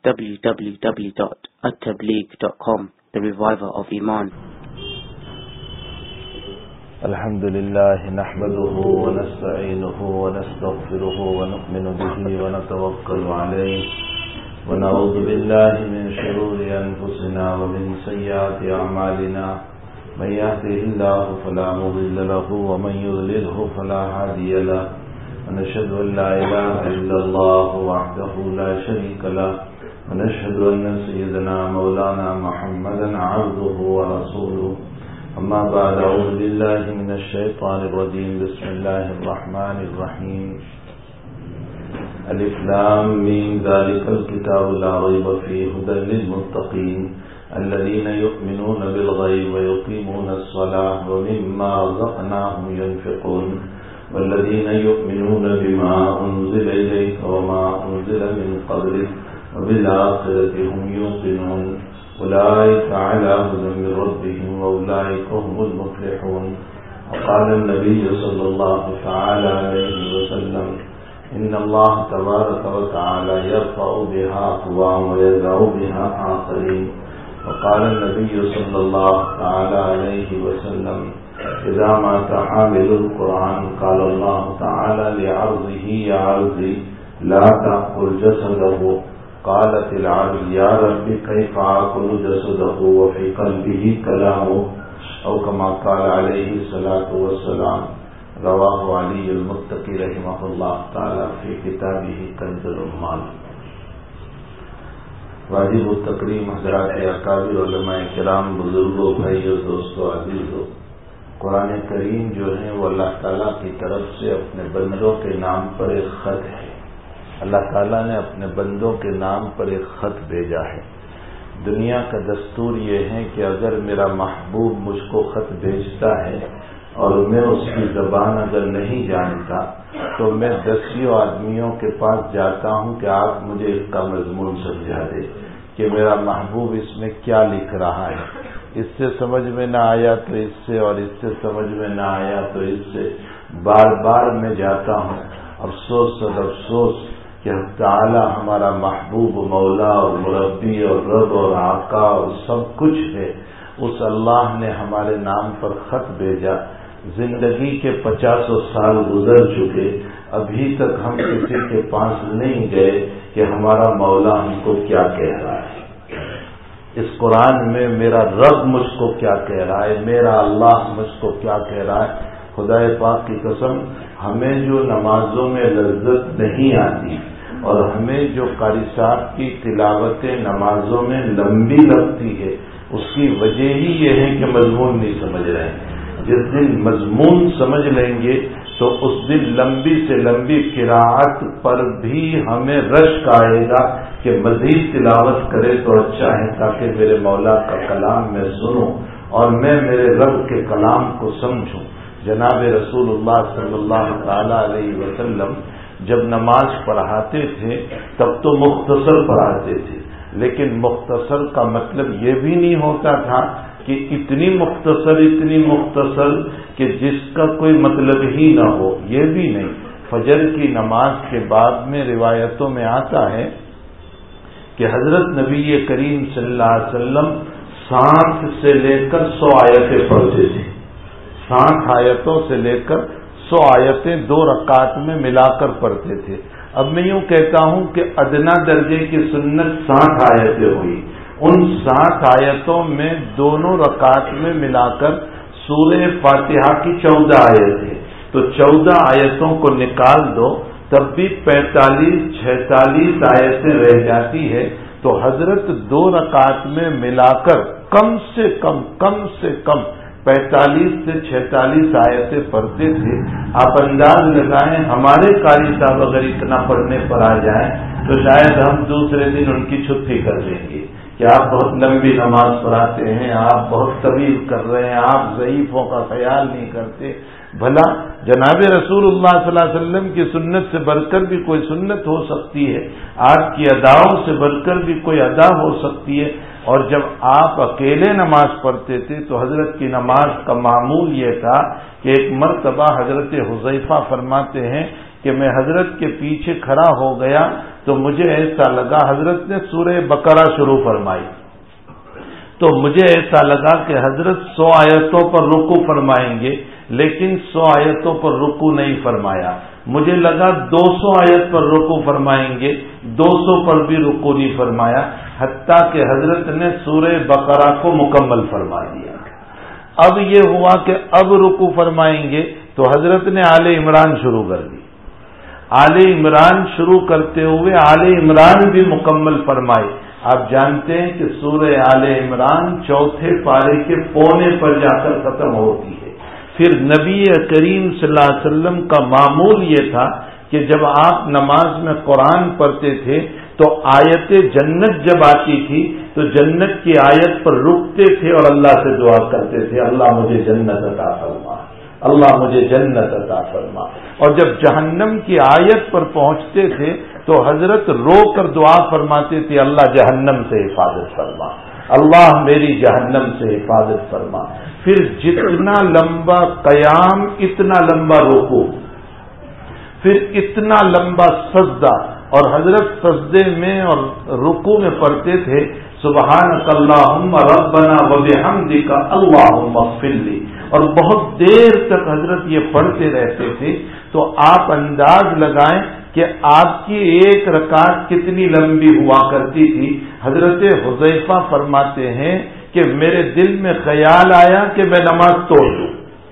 www.attableek.com, the reviver of Iman. الحمدللہ نحمده ونستعینه ونستغفره ونؤمن به ونتوکل علیہ ونعوذ باللہ من شرور انفسنا ومن سیئات اعمالنا من يهده الله فلا مضل له ومن يضلله فلا هادي له ونشهد ان لا اله الا الله وحده لا شريك له ونشهد ان سيدنا مولانا محمدا عبده ورسوله اما بعد اعوذ بالله من الشيطان الرجيم بسم الله الرحمن الرحيم الف لام میم ذلك الكتاب لا ريب فيه هدى للمتقين الذين يؤمنون بالغيب ويقيمون الصلاة ومما رزقناهم ينفقون والذين يؤمنون بما أنزل إليك وما أنزل من قبلك وبالآخرة هم يوقنون أولئك على هدى من ربهم وأولئك هم المفلحون. وقال النبي صلى الله تعالى عليه وسلم إن الله تبارك وتعالى يرفع بها أقوام ويضع بها آخرين. وقال النبي صلى الله تعالى عليه وسلم إذا مات حامل القرآن قال الله تعالى لعرضه يا عرضي لا تأكل جسده. قالت العرض يا رب كيف أكل جسده وفي قلبه كلامه أو كما قال عليه الصلاة والسلام. رواه علي المتقي رحمه الله تعالى في كتابه كنز الرمان. واجب التکریم حضرات اکابر علماء کرام، بزرگوں، بھائیوں، دوستوں، عزیزوں، قرآن کریم جو ہے وہ اللہ تعالیٰ کی طرف سے اپنے بندوں کے نام پر ایک خط ہے. اللہ تعالیٰ نے اپنے بندوں کے نام پر ایک خط بھیجا ہے. دنیا کا دستور یہ ہے کہ اگر میرا محبوب مجھ کو خط بھیجتا ہے اور میں اس کی زبان اگر نہیں جانتا تو میں 10 آدمیوں کے پاس جاتا ہوں کہ آپ مجھے اس کا مضمون سمجھا دیں کہ میرا محبوب اس میں کیا لکھ رہا ہے. اس سے سمجھ میں نہ آیا تو اس سے، اور اس سے سمجھ میں نہ آیا تو اس سے. بار بار میں جاتا ہوں. افسوس اور افسوس کہ تعالی ہمارا محبوب، مولا اور مربی اور رب اور آقا اور سب کچھ ہے. اس اللہ نے ہمارے نام پر خط بھیجا. زندگی کے 50 سال گزر چکے، ابھی تک ہم کسی کے پاس نہیں گئے کہ ہمارا مولا ہم کو کیا کہہ رہا ہے. اس قرآن میں میرا رب مجھ کو کیا کہہ رہا ہے، میرا اللہ مجھ کو کیا کہہ رہا ہے. خدا پاک کی قسم، ہمیں جو نمازوں میں لذت نہیں آتی اور ہمیں جو قاری صاحب کی تلاوتیں نمازوں میں لمبی لگتی ہے، اس کی وجہ ہی یہ ہے کہ مضمون نہیں سمجھ رہے ہیں. جس دن مضمون سمجھ لیں گے تو اس دن لمبی سے لمبی قراءت پر بھی ہمیں رشک آئے گا کہ مزید تلاوت کرے تو اچھا ہے، تاکہ میرے مولا کا کلام میں سنوں اور میں میرے رب کے کلام کو سمجھوں. جناب رسول اللہ صلی اللہ تعالی علیہ وسلم جب نماز پڑھاتے تھے تب تو مختصر پڑھاتے تھے، لیکن مختصر کا مطلب یہ بھی نہیں ہوتا تھا کہ اتنی مختصر کہ جس کا کوئی مطلب ہی نہ ہو، یہ بھی نہیں. فجر کی نماز کے بعد میں روایتوں میں آتا ہے کہ حضرت نبی کریم صلی اللہ علیہ وسلم 60 سے لے کر 100 آیتیں پڑھتے تھے. 60 آیتوں سے لے کر 100 آیتیں 2 رکعت میں ملا کر پڑھتے تھے. اب میں یوں کہتا ہوں کہ ادنا درجے کی سنت 60 آیتیں ہوئی. ان 60 آیتوں میں دونوں رکعت میں ملا کر سورہ فاتحہ کی 14 آیتیں، تو 14 آیتوں کو نکال دو تب بھی 45-46 آیتیں رہ جاتی ہے. تو حضرت 2 رکعت میں ملا کر کم سے کم 45 سے 46 آیتیں پڑھتے تھے. آپ انداز لگائیں ہمارے قاری صاحب اگر اتنا پڑھنے پر آ جائیں تو شاید ہم دوسرے دن ان کی چھٹی کر لیں گے کہ آپ بہت لمبی نماز پڑھاتے ہیں، آپ بہت طویل کر رہے ہیں، آپ ضعیفوں کا خیال نہیں کرتے. بھلا جناب رسول اللہ صلی اللہ علیہ وسلم کی سنت سے بڑھ کر بھی کوئی سنت ہو سکتی ہے، آپ کی اداؤں سے بڑھ کر بھی کوئی ادا ہو سکتی ہے. اور جب آپ اکیلے نماز پڑھتے تھے تو حضرت کی نماز کا معمول یہ تھا کہ ایک مرتبہ حضرت حذیفہ فرماتے ہیں کہ میں حضرت کے پیچھے کھڑا ہو گیا تو مجھے ایسا لگا، حضرت نے سورہ بقرہ شروع فرمائی تو مجھے ایسا لگا کہ حضرت 100 آیتوں پر رکوع فرمائیں گے، لیکن 100 آیتوں پر رکوع نہیں فرمایا۔ مجھے لگا 200 آیت پر رکوع فرمائیں گے، 200 پر بھی رکوع نہیں فرمایا، حتیٰ کہ حضرت نے سورہ بقرہ کو مکمل فرما دیا۔ اب یہ ہوا کہ اب رکوع فرمائیں گے تو حضرت نے آل عمران شروع کر دی۔ آل عمران شروع کرتے ہوئے آل عمران بھی مکمل فرمائی۔ آپ جانتے ہیں کہ سورہ آل عمران 4 پارے کے پونے پر جا کر ختم ہوتی ہے۔ پھر نبی کریم صلی اللہ علیہ وسلم کا معمول یہ تھا کہ جب آپ نماز میں قرآن پڑھتے تھے تو آیت جنت جب آتی تھی تو جنت کی آیت پر رکتے تھے اور اللہ سے دعا کرتے تھے، اللہ مجھے جنت عطا فرما، اللہ مجھے جنت عطا فرما۔ اور جب جہنم کی آیت پر پہنچتے تھے تو حضرت رو کر دعا فرماتے تھے، اللہ جہنم سے حفاظت فرما، اللہ میری جہنم سے حفاظت فرما۔ پھر جتنا لمبا قیام اتنا لمبا رکوع، پھر اتنا لمبا سجدہ، اور حضرت سجدے میں اور رکوع میں پڑھتے تھے سبحانک اللہم ربنا وبحمدک اللہم اغفر لی، اور بہت دیر تک حضرت یہ پڑھتے رہتے تھے۔ تو آپ انداز لگائیں کہ آپ کی ایک رکعت کتنی لمبی ہوا کرتی تھی۔ حضرت حذیفہ فرماتے ہیں کہ میرے دل میں خیال آیا کہ میں نماز توڑ دوں۔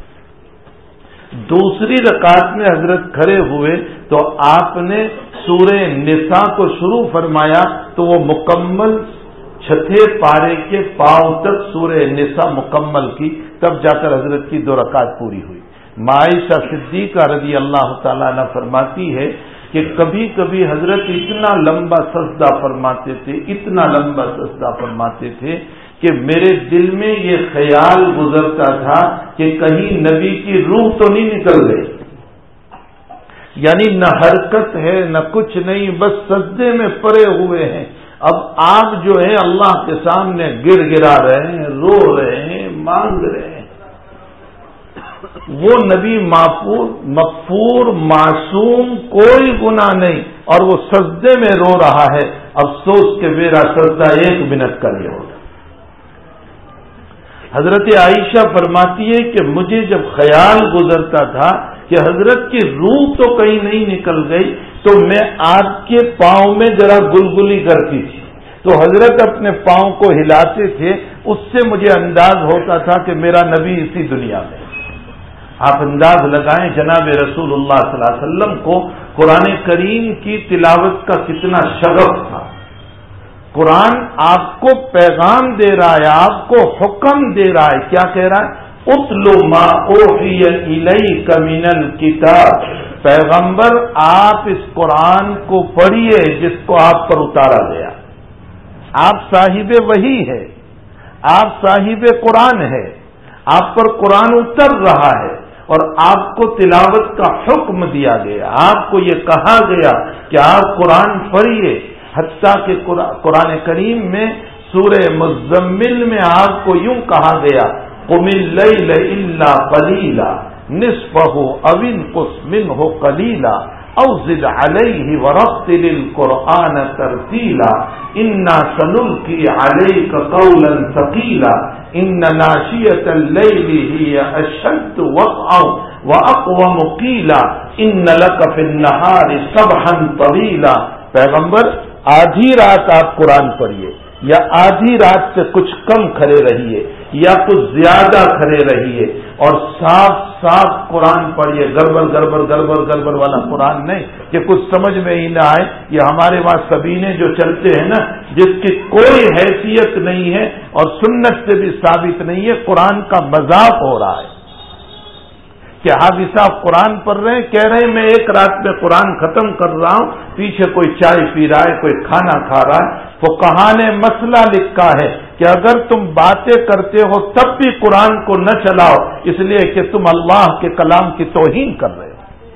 دوسری رکعت میں حضرت کھڑے ہوئے تو آپ نے سورہ نساء کو شروع فرمایا تو وہ مکمل 6 پارے کے پاؤں تک سورہ نساء مکمل کی، تب جا کر حضرت کی 2 رکعت پوری ہوئی۔ عائشہ صدیقہ رضی اللہ تعالیٰ عنہ فرماتی ہے کہ کبھی کبھی حضرت اتنا لمبا سجدہ فرماتے تھے، اتنا لمبا سجدہ فرماتے تھے کہ میرے دل میں یہ خیال گزرتا تھا کہ کہیں نبی کی روح تو نہیں نکل گئی، یعنی نہ حرکت ہے نہ کچھ نہیں، بس سجدے میں پڑے ہوئے ہیں۔ اب آپ جو ہے اللہ کے سامنے گر گرا رہے ہیں، رو رہے ہیں، مانگ رہے ہیں۔ وہ نبی مغفور معصوم، کوئی گناہ نہیں، اور وہ سجدے میں رو رہا ہے۔ افسوس کہ میرا سجدہ 1 منٹ کا نہیں ہوگا۔ حضرت عائشہ فرماتی ہے کہ مجھے جب خیال گزرتا تھا کہ حضرت کی روح تو کہیں نہیں نکل گئی تو میں آپ کے پاؤں میں ذرا گلگلی کرتی تھی تو حضرت اپنے پاؤں کو ہلاتے تھے، اس سے مجھے انداز ہوتا تھا کہ میرا نبی اسی دنیا میں۔ آپ انداز لگائیں جناب رسول اللہ صلی اللہ علیہ وسلم کو قرآن کریم کی تلاوت کا کتنا شغف تھا۔ قرآن آپ کو پیغام دے رہا ہے، آپ کو حکم دے رہا ہے، کیا کہہ رہا ہے؟ اتلو ما اوحی الیک من الکتاب، پیغمبر آپ اس قرآن کو پڑھیے جس کو آپ پر اتارا گیا۔ آپ صاحب وحی ہے، آپ صاحب قرآن ہے، آپ پر قرآن اتر رہا ہے اور آپ کو تلاوت کا حکم دیا گیا، آپ کو یہ کہا گیا کہ آپ قرآن پڑھیے۔ حتیٰ کہ قرآن کریم میں سورہ مزمل میں آپ کو یوں کہا گیا قم اللیل الا قلیلا نصفہ او انقص منہ قلیلا او زد علیہ ورتل القرآن ترتیلا انا سنلقی علیک قولا ثقیلا ان ناشئۃ اللیل ہی اشد وطئا واقوم قیلا ان لک فی النہار سبحا طویلا۔ پیغمبر آدھی رات آپ قرآن پڑھیے یا آدھی رات سے کچھ کم کھڑے رہیے یا کچھ زیادہ کھڑے رہیے اور صاف صاف قرآن پڑھیے، گڑبڑ والا قرآن نہیں کہ کچھ سمجھ میں ہی نہ آئے۔ یہ ہمارے وہاں سبینے جو چلتے ہیں نا، جس کی کوئی حیثیت نہیں ہے اور سنت سے بھی ثابت نہیں ہے، قرآن کا مذاق ہو رہا ہے کہ حافظ صاحب قرآن پڑھ رہے ہیں، کہہ رہے ہیں میں ایک رات میں قرآن ختم کر رہا ہوں، پیچھے کوئی چائے پی رہا ہے، کوئی کھانا کھا رہا ہے۔ فقہاء نے مسئلہ لکھا ہے کہ اگر تم باتیں کرتے ہو تب بھی قرآن کو نہ چلاؤ، اس لیے کہ تم اللہ کے کلام کی توہین کر رہے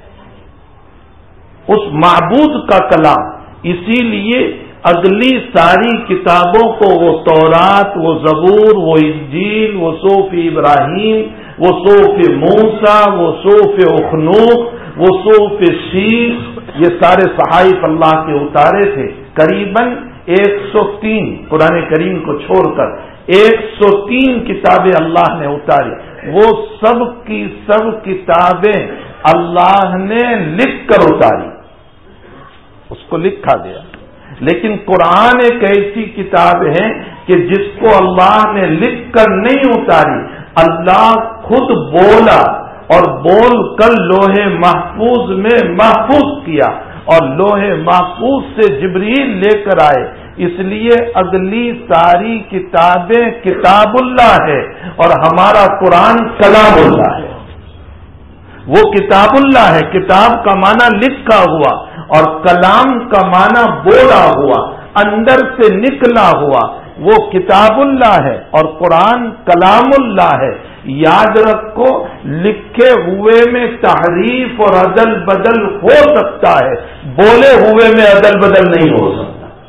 ہو، اس معبود کا کلام۔ اسی لیے اگلی ساری کتابوں کو، وہ تورات، وہ زبور، وہ انجیل، وہ صحف ابراہیم، وہ صحف موسیٰ، وہ صحف اخنوخ، وہ صوف شیخ، یہ سارے صحائف اللہ کے اتارے تھے، قریباً 103 قرآن کریم کو چھوڑ کر 103 کتابیں اللہ نے اتاری. وہ سب کی سب کتابیں اللہ نے لکھ کر اتاری، اس کو لکھا گیا. لیکن قرآن ایک ایسی کتاب ہے کہ جس کو اللہ نے لکھ کر نہیں اتاری، اللہ خود بولا اور بول کر لوح محفوظ میں محفوظ کیا، اور لوح محفوظ سے جبریل لے کر آئے. اس لیے اگلی ساری کتابیں کتاب اللہ ہے اور ہمارا قرآن کلام اللہ ہے. وہ کتاب اللہ ہے، کتاب کا معنی لکھا ہوا، اور کلام کا معنی بولا ہوا، اندر سے نکلا ہوا. وہ کتاب اللہ ہے اور قرآن کلام اللہ ہے. یاد رکھو، لکھے ہوئے میں تحریف اور عدل بدل ہو سکتا ہے، بولے ہوئے میں عدل بدل نہیں ہو سکتا.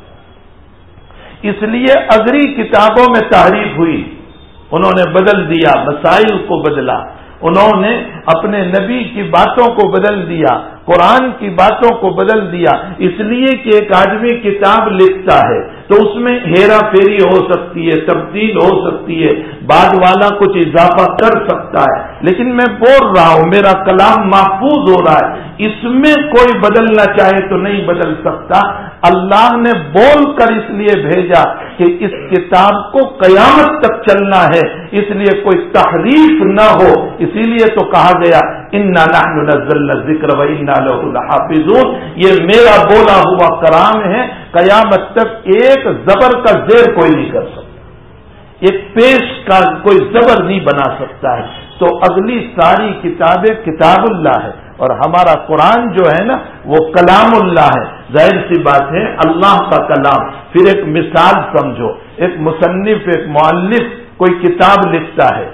اس لیے اگری کتابوں میں تحریف ہوئی، انہوں نے بدل دیا، مسائل کو بدلا، انہوں نے اپنے نبی کی باتوں کو بدل دیا، قرآن کی باتوں کو بدل دیا. اس لیے کہ ایک آدمی کتاب لکھتا ہے تو اس میں ہیرا پھیری ہو سکتی ہے، تبدیل ہو سکتی ہے، بعد والا کچھ اضافہ کر سکتا ہے. لیکن میں بول رہا ہوں، میرا کلام محفوظ ہو رہا ہے، اس میں کوئی بدلنا چاہے تو نہیں بدل سکتا. اللہ نے بول کر اس لیے بھیجا کہ اس کتاب کو قیامت تک چلنا ہے، اس لیے کوئی تحریف نہ ہو. اسی لیے تو کہا گیا انا نحن نزلنا الذکر وانا لہ لحافظون، یہ میرا بولا ہوا کلام ہے، قیامت تک ایک زبر کا زیر کوئی نہیں کر سکتا، ایک پیش کا کوئی زبر نہیں بنا سکتا ہے. تو اگلی ساری کتابیں کتاب اللہ ہے اور ہمارا قرآن جو ہے نا وہ کلام اللہ ہے. ظاہر سی بات ہے اللہ کا کلام. پھر ایک مثال سمجھو، ایک مصنف، ایک مؤلف کوئی کتاب لکھتا ہے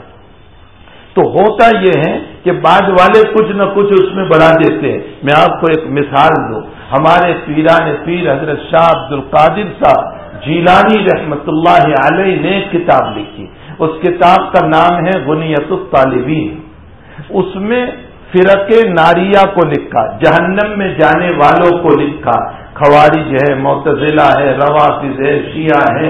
تو ہوتا یہ ہے کہ بعد والے کچھ نہ کچھ اس میں بڑھا دیتے ہیں. میں آپ کو ایک مثال دوں، ہمارے پیران پیر حضرت شاہ عبد القادر صاحب جیلانی رحمت اللہ علیہ نے کتاب لکھی. اس کتاب کا نام ہے غنیۃ الطالبین. اس میں فرق ناریہ کو لکھا، جہنم میں جانے والوں کو لکھا، خوارج ہے، معتزلہ ہے، روافض ہے، شیعہ ہے،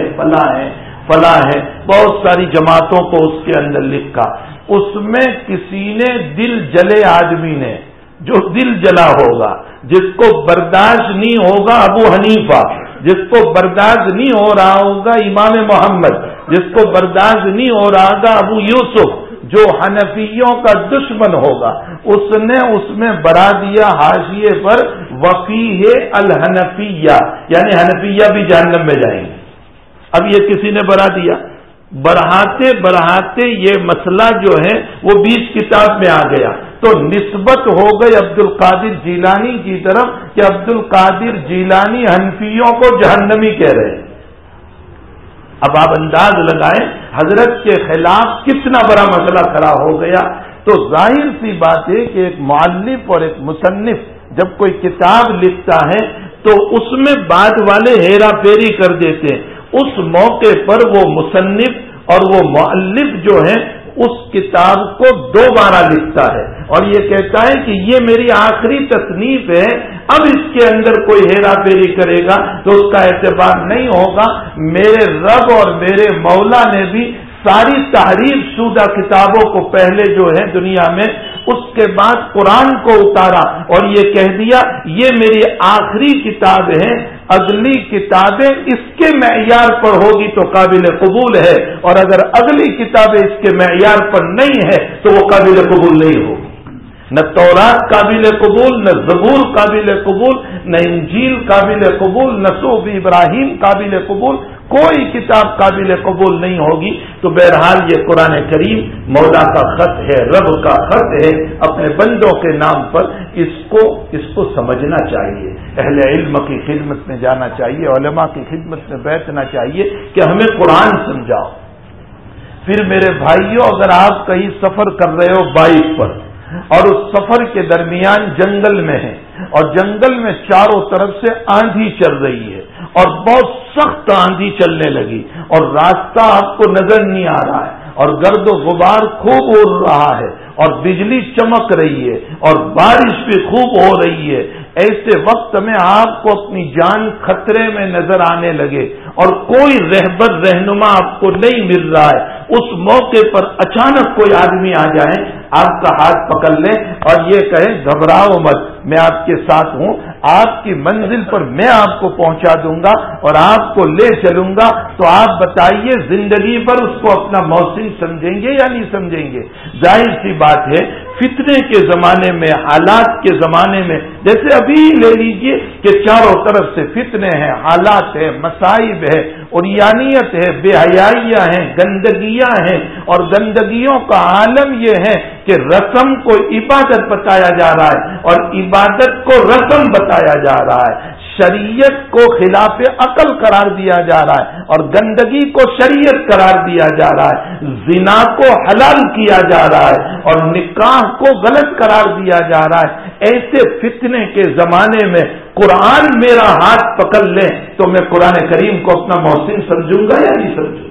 فلاں ہے، بہت ساری جماعتوں کو اس کے اندر لکھا. اس میں کسی نے دل جلے آدمی نے، جو دل جلا ہوگا، جس کو برداشت نہیں ہوگا ابو حنیفہ، جس کو برداشت نہیں ہو رہا ہوگا امام محمد، جس کو برداشت نہیں ہو رہا ہوگا ابو یوسف، جو حنفیوں کا دشمن ہوگا، اس نے اس میں بڑھا دیا حاشیے پر وفیہ الحنفیہ، یعنی حنفیہ بھی جہنم میں جائیں گے. اب یہ کسی نے بڑھا دیا، بڑھاتے یہ مسئلہ جو ہے وہ 20 کتاب میں آ گیا. تو نسبت ہو گئی عبد القادر جیلانی کی طرف کہ عبد القادر جیلانی حنفیوں کو جہنمی کہہ رہے ہیں. اب آپ انداز لگائیں حضرت کے خلاف کتنا بڑا مسئلہ کھڑا ہو گیا. تو ظاہر سی بات ہے کہ ایک مؤلف اور ایک مصنف جب کوئی کتاب لکھتا ہے تو اس میں بعد والے ہیرا پھیری کر دیتے ہیں. اس موقع پر وہ مصنف اور وہ مؤلف جو ہے اس کتاب کو دوبارہ لکھتا ہے اور یہ کہتا ہے کہ یہ میری آخری تصنیف ہے، اب اس کے اندر کوئی ہیرا پھیری کرے گا تو اس کا اعتبار نہیں ہوگا. میرے رب اور میرے مولا نے بھی ساری تحریف شدہ کتابوں کو پہلے جو ہے دنیا میں، اس کے بعد قرآن کو اتارا اور یہ کہہ دیا یہ میری آخری کتاب ہے، اگلی کتابیں اس کے معیار پر ہوگی تو قابل قبول ہے، اور اگر اگلی کتابیں اس کے معیار پر نہیں ہے تو وہ قابل قبول نہیں ہوگی. نہ تورات قابل قبول، نہ زبور قابل قبول، نہ انجیل قابل قبول، نہ صحف ابراہیم قابل قبول، کوئی کتاب قابل قبول نہیں ہوگی. تو بہرحال یہ قرآن کریم مولا کا خط ہے، رب کا خط ہے اپنے بندوں کے نام پر. اس کو سمجھنا چاہیے، اہل علم کی خدمت میں جانا چاہیے، علماء کی خدمت میں بیٹھنا چاہیے کہ ہمیں قرآن سمجھاؤ. پھر میرے بھائیوں، اگر آپ کہیں سفر کر رہے ہو بائک پر اور اس سفر کے درمیان جنگل میں ہے اور جنگل میں چاروں طرف سے آندھی چل رہی ہے اور بہت سخت آندھی چلنے لگی اور راستہ آپ کو نظر نہیں آ رہا ہے اور گرد و غبار خوب اڑ رہا ہے اور بجلی چمک رہی ہے اور بارش بھی خوب ہو رہی ہے، ایسے وقت میں آپ کو اپنی جان خطرے میں نظر آنے لگے اور کوئی رہبر رہنما آپ کو نہیں مل رہا ہے، اس موقع پر اچانک کوئی آدمی آ جائے، آپ کا ہاتھ پکڑ لے اور یہ کہے گھبراؤ مت، میں آپ کے ساتھ ہوں، آپ کی منزل پر میں آپ کو پہنچا دوں گا اور آپ کو لے چلوں گا، تو آپ بتائیے زندگی پر اس کو اپنا محسن سمجھیں گے یا نہیں سمجھیں گے؟ ظاہر سی بات ہے فتنے کے زمانے میں، حالات کے زمانے میں، جیسے ابھی لے لیجئے کہ چاروں طرف سے فتنے ہیں، حالات ہیں، مصائب ہے، عریانیت ہے، بے حیائیاں ہیں، گندگیاں ہیں، اور گندگیوں کا عالم یہ ہے کہ رسم کو عبادت بتایا جا رہا ہے اور عبادت کو رسم بتایا جا رہا ہے، شریعت کو خلاف عقل قرار دیا جا رہا ہے اور گندگی کو شریعت قرار دیا جا رہا ہے، زنا کو حلال کیا جا رہا ہے اور نکاح کو غلط قرار دیا جا رہا ہے۔ ایسے فتنے کے زمانے میں قرآن میرا ہاتھ پکڑ لے تو میں قرآن کریم کو اپنا محسن سمجھوں گا یا نہیں سمجھوں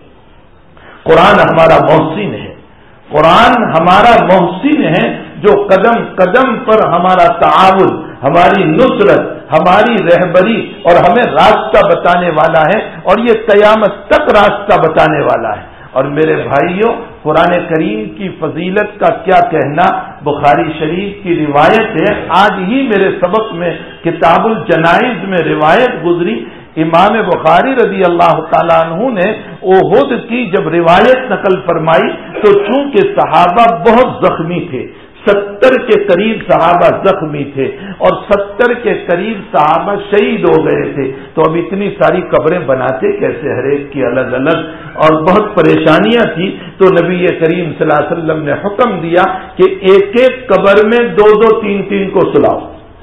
گا؟ قرآن ہمارا محسن ہے، قرآن ہمارا محسن ہے جو قدم قدم پر ہمارا تعاون، ہماری نصرت، ہماری رہبری اور ہمیں راستہ بتانے والا ہے اور یہ قیامت تک راستہ بتانے والا ہے۔ اور میرے بھائیوں، قرآن کریم کی فضیلت کا کیا کہنا، بخاری شریف کی روایت ہے، آج ہی میرے سبق میں کتاب الجنائز میں روایت گزری، امام بخاری رضی اللہ تعالیٰ عنہ نے احد کی جب روایت نقل فرمائی تو چونکہ صحابہ بہت زخمی تھے، 70 کے قریب صحابہ زخمی تھے اور 70 کے قریب صحابہ شہید ہو گئے تھے، تو اب اتنی ساری قبریں بناتے کیسے، ہر ایک کی الگ الگ، اور بہت پریشانیاں تھی، تو نبی کریم صلی اللہ علیہ وسلم نے حکم دیا کہ ایک ایک قبر میں 2-2 3-3 کو سلاؤ،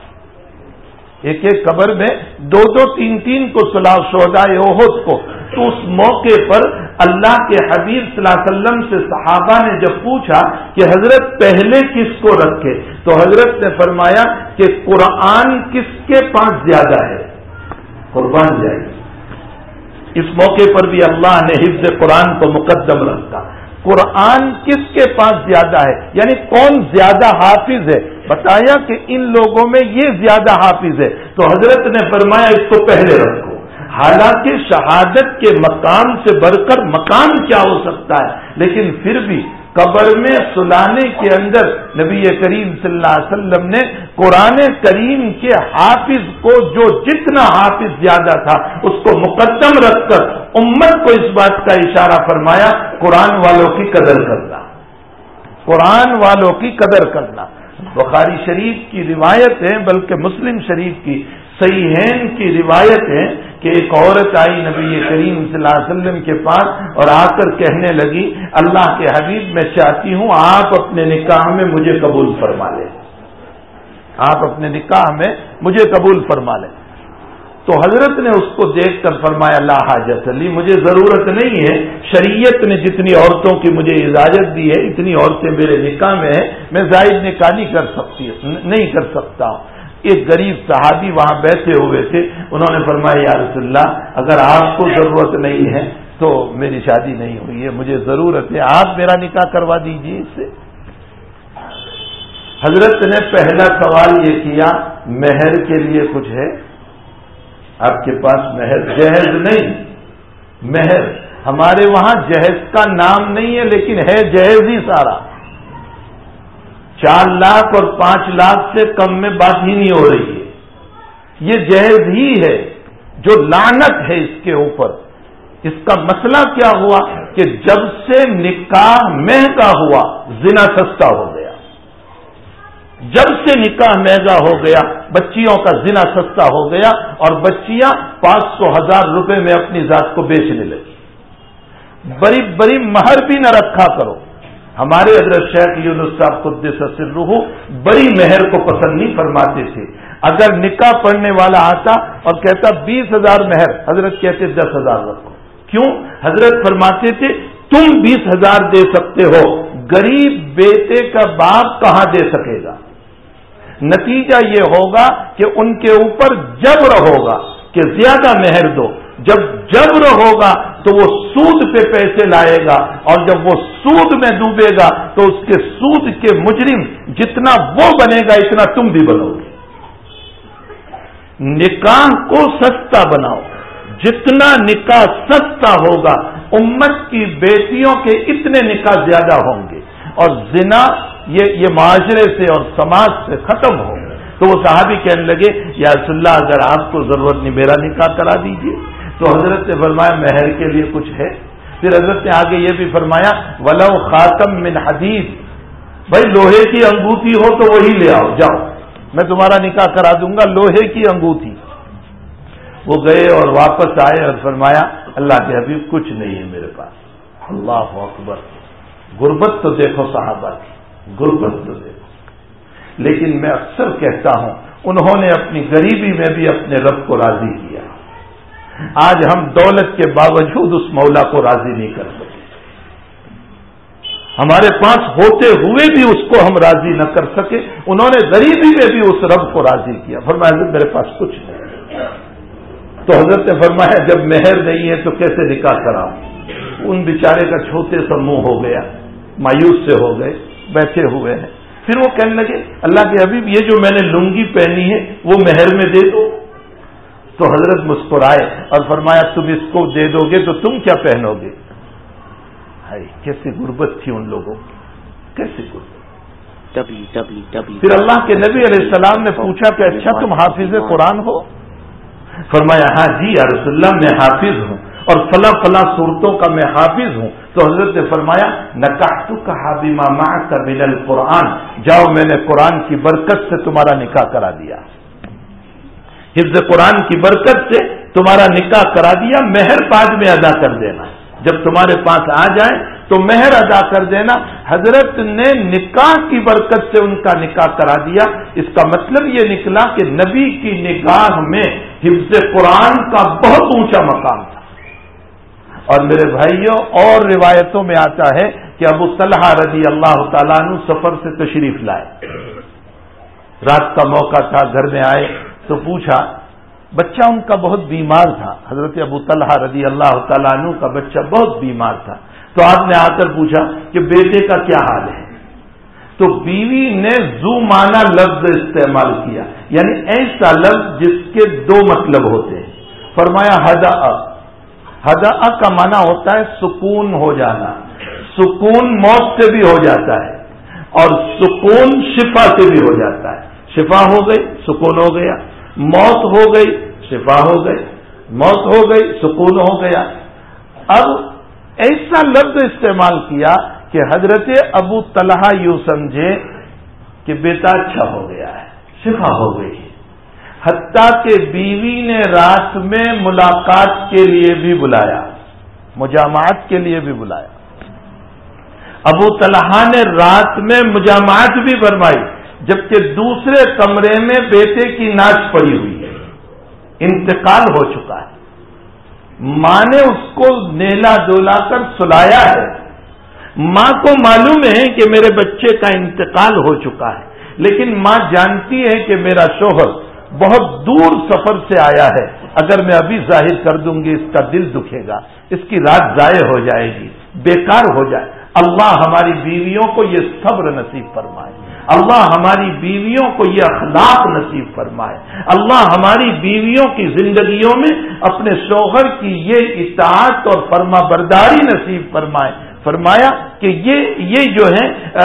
ایک ایک قبر میں 2-2 3-3 کو سلاؤ شہدائے احد کو۔ تو اس موقع پر اللہ کے حبیب صلی اللہ علیہ وسلم سے صحابہ نے جب پوچھا کہ حضرت پہلے کس کو رکھے، تو حضرت نے فرمایا کہ قرآن کس کے پاس زیادہ ہے، قربان جائے۔ اس موقع پر بھی اللہ نے حفظ قرآن کو مقدم رکھا۔ قرآن کس کے پاس زیادہ ہے، یعنی کون زیادہ حافظ ہے؟ بتایا کہ ان لوگوں میں یہ زیادہ حافظ ہے، تو حضرت نے فرمایا اس کو پہلے رکھو۔ حالانکہ شہادت کے مقام سے بڑھ کر مقام کیا ہو سکتا ہے، لیکن پھر بھی قبر میں سلانے کے اندر نبی کریم صلی اللہ علیہ وسلم نے قرآن کریم کے حافظ کو، جو جتنا حافظ زیادہ تھا، اس کو مقدم رکھ کر امت کو اس بات کا اشارہ فرمایا قرآن والوں کی قدر کرنا، قرآن والوں کی قدر کرنا۔ بخاری شریف کی روایت ہے، بلکہ مسلم شریف کی صحیحین کی روایت ہے کہ ایک عورت آئی نبی کریم صلی اللہ علیہ وسلم کے پاس اور آ کر کہنے لگی، اللہ کے حبیب میں چاہتی ہوں آپ اپنے نکاح میں مجھے قبول فرما لیں، آپ اپنے نکاح میں مجھے قبول فرما لیں۔ تو حضرت نے اس کو دیکھ کر فرمایا لا حاجت لی، مجھے ضرورت نہیں ہے، شریعت نے جتنی عورتوں کی مجھے اجازت دی ہے اتنی عورتیں میرے نکاح میں ہیں، میں زائد نکاح نہیں کر سکتا ہوں۔ ایک غریب صحابی وہاں بیٹھے ہوئے تھے، انہوں نے فرمایا یا رسول اللہ اگر آپ کو ضرورت نہیں ہے تو میری شادی نہیں ہوئی ہے، مجھے ضرورت ہے، آپ میرا نکاح کروا دیجیے اس سے۔ حضرت نے پہلا سوال یہ کیا، مہر کے لیے کچھ ہے آپ کے پاس؟ مہر جہیز نہیں، مہر ہمارے وہاں جہیز کا نام نہیں ہے، لیکن ہے جہیز ہی سارا، 4 لاکھ اور 5 لاکھ سے کم میں بات ہی نہیں ہو رہی ہے، یہ جہیز ہی ہے جو لعنت ہے اس کے اوپر۔ اس کا مسئلہ کیا ہوا کہ جب سے نکاح مہنگا ہوا زنا سستا ہو گیا، جب سے نکاح مہنگا ہو گیا بچیوں کا زنا سستا ہو گیا اور بچیاں 500,000 روپے میں اپنی ذات کو بیچنے لگی۔ بڑی بڑی مہر بھی نہ رکھا کرو۔ ہمارے حضرت شیخ یونس صاحب قدس سرہ بڑی مہر کو پسند نہیں فرماتے تھے۔ اگر نکاح پڑھنے والا آتا اور کہتا 20,000 مہر، حضرت کہتے 10,000 رکھو۔ کیوں؟ حضرت فرماتے تھے تم 20,000 دے سکتے ہو، غریب بیٹے کا باپ کہاں دے سکے گا؟ نتیجہ یہ ہوگا کہ ان کے اوپر جبر ہوگا کہ زیادہ مہر دو، جب جبر ہوگا تو وہ سود پہ پیسے لائے گا، اور جب وہ سود میں ڈوبے گا تو اس کے سود کے مجرم جتنا وہ بنے گا اتنا تم بھی بنو گے۔ نکاح کو سستا بناؤ، جتنا نکاح سستا ہوگا امت کی بیٹیوں کے اتنے نکاح زیادہ ہوں گے، اور زنا یہ معاشرے سے اور سماج سے ختم ہو۔ تو وہ صحابی کہنے لگے یا رسول اللہ اگر آپ کو ضرورت نہیں میرا نکاح کرا دیجیے۔ تو حضرت نے فرمایا مہر کے لیے کچھ ہے؟ پھر حضرت نے آگے یہ بھی فرمایا ولو خاتم من حدید، بھائی لوہے کی انگوٹھی ہو تو وہی لے آؤ، جاؤ میں تمہارا نکاح کرا دوں گا، لوہے کی انگوٹھی۔ وہ گئے اور واپس آئے اور فرمایا اللہ کے حبیب کچھ نہیں ہے میرے پاس۔ اللہ اکبر، غربت تو دیکھو صحابہ کی، غربت تو دیکھو۔ لیکن میں اکثر کہتا ہوں انہوں نے اپنی غریبی میں بھی اپنے رب کو راضی کیا۔ آج ہم دولت کے باوجود اس مولا کو راضی نہیں کر سکتے، ہمارے پاس ہوتے ہوئے بھی اس کو ہم راضی نہ کر سکے، انہوں نے غریبی میں بھی اس رب کو راضی کیا۔ فرمایا حضرت میرے پاس کچھ نہیں۔ تو حضرت نے فرمایا جب مہر نہیں ہے تو کیسے نکاح کراؤں؟ ان بیچارے کا چھوٹے سا منہ ہو گیا، مایوس سے ہو گئے، بیٹھے ہوئے ہیں۔ پھر وہ کہنے لگے اللہ کے حبیب یہ جو میں نے لنگی پہنی ہے وہ مہر میں دے دو۔ تو حضرت مسکرائے اور فرمایا تم اس کو دے دو گے تو تم کیا پہنو گے؟ ہائے کیسی غربت تھی ان لوگوں کی، کیسی غربت۔ پھر اللہ کے نبی علیہ السلام نے پوچھا کہ اچھا تم حافظ قرآن ہو؟ فرمایا ہاں جی یا رسول اللہ میں حافظ ہوں، اور فلاں فلاں صورتوں کا میں حافظ ہوں۔ تو حضرت نے فرمایا نکحتک بما معک من القرآن، جاؤ میں نے قرآن کی برکت سے تمہارا نکاح کرا دیا، حفظ قرآن کی برکت سے تمہارا نکاح کرا دیا، مہر بعد میں ادا کر دینا، جب تمہارے پاس آ جائے تو مہر ادا کر دینا۔ حضرت نے نکاح کی برکت سے ان کا نکاح کرا دیا۔ اس کا مطلب یہ نکلا کہ نبی کی نگاہ میں حفظ قرآن کا بہت اونچا مقام تھا۔ اور میرے بھائیوں اور روایتوں میں آتا ہے کہ ابو طلحہ رضی اللہ تعالیٰ عنہ سفر سے تشریف لائے، رات کا موقع تھا، گھر میں آئے تو پوچھا، بچہ ان کا بہت بیمار تھا، حضرت ابو طلحہ رضی اللہ تعالیٰ عنہ کا بچہ بہت بیمار تھا۔ تو آپ نے آ کر پوچھا کہ بیٹے کا کیا حال ہے؟ تو بیوی نے ذو معنی لفظ استعمال کیا، یعنی ایسا لفظ جس کے دو مطلب ہوتے ہیں۔ فرمایا ہدا کا معنی ہوتا ہے سکون ہو جانا، سکون موت سے بھی ہو جاتا ہے اور سکون شفا سے بھی ہو جاتا ہے۔ شفا ہو گئی سکون ہو گیا، موت ہو گئی شفا ہو گئی، موت ہو گئی سکون ہو گیا۔ اب ایسا لفظ استعمال کیا کہ حضرت ابو طلحہ یوں سمجھے کہ بیٹا اچھا ہو گیا ہے، شفا ہو گئی، حتیٰ کہ بیوی نے رات میں ملاقات کے لیے بھی بلایا، مجامعت کے لیے بھی بلایا۔ ابو طلحہ نے رات میں مجامعت بھی فرمائی، جبکہ دوسرے کمرے میں بیٹے کی ناچ پڑی ہوئی ہے، انتقال ہو چکا ہے، ماں نے اس کو نیلا دولا کر سلایا ہے، ماں کو معلوم ہے کہ میرے بچے کا انتقال ہو چکا ہے، لیکن ماں جانتی ہے کہ میرا شوہر بہت دور سفر سے آیا ہے، اگر میں ابھی ظاہر کر دوں گی اس کا دل دکھے گا، اس کی رات ضائع ہو جائے گی، بیکار ہو جائے۔ اللہ ہماری بیویوں کو یہ صبر نصیب فرمائے، اللہ ہماری بیویوں کو یہ اخلاق نصیب فرمائے، اللہ ہماری بیویوں کی زندگیوں میں اپنے شوہر کی یہ اطاعت اور فرما برداری نصیب فرمائے۔ فرمایا کہ یہ جو ہے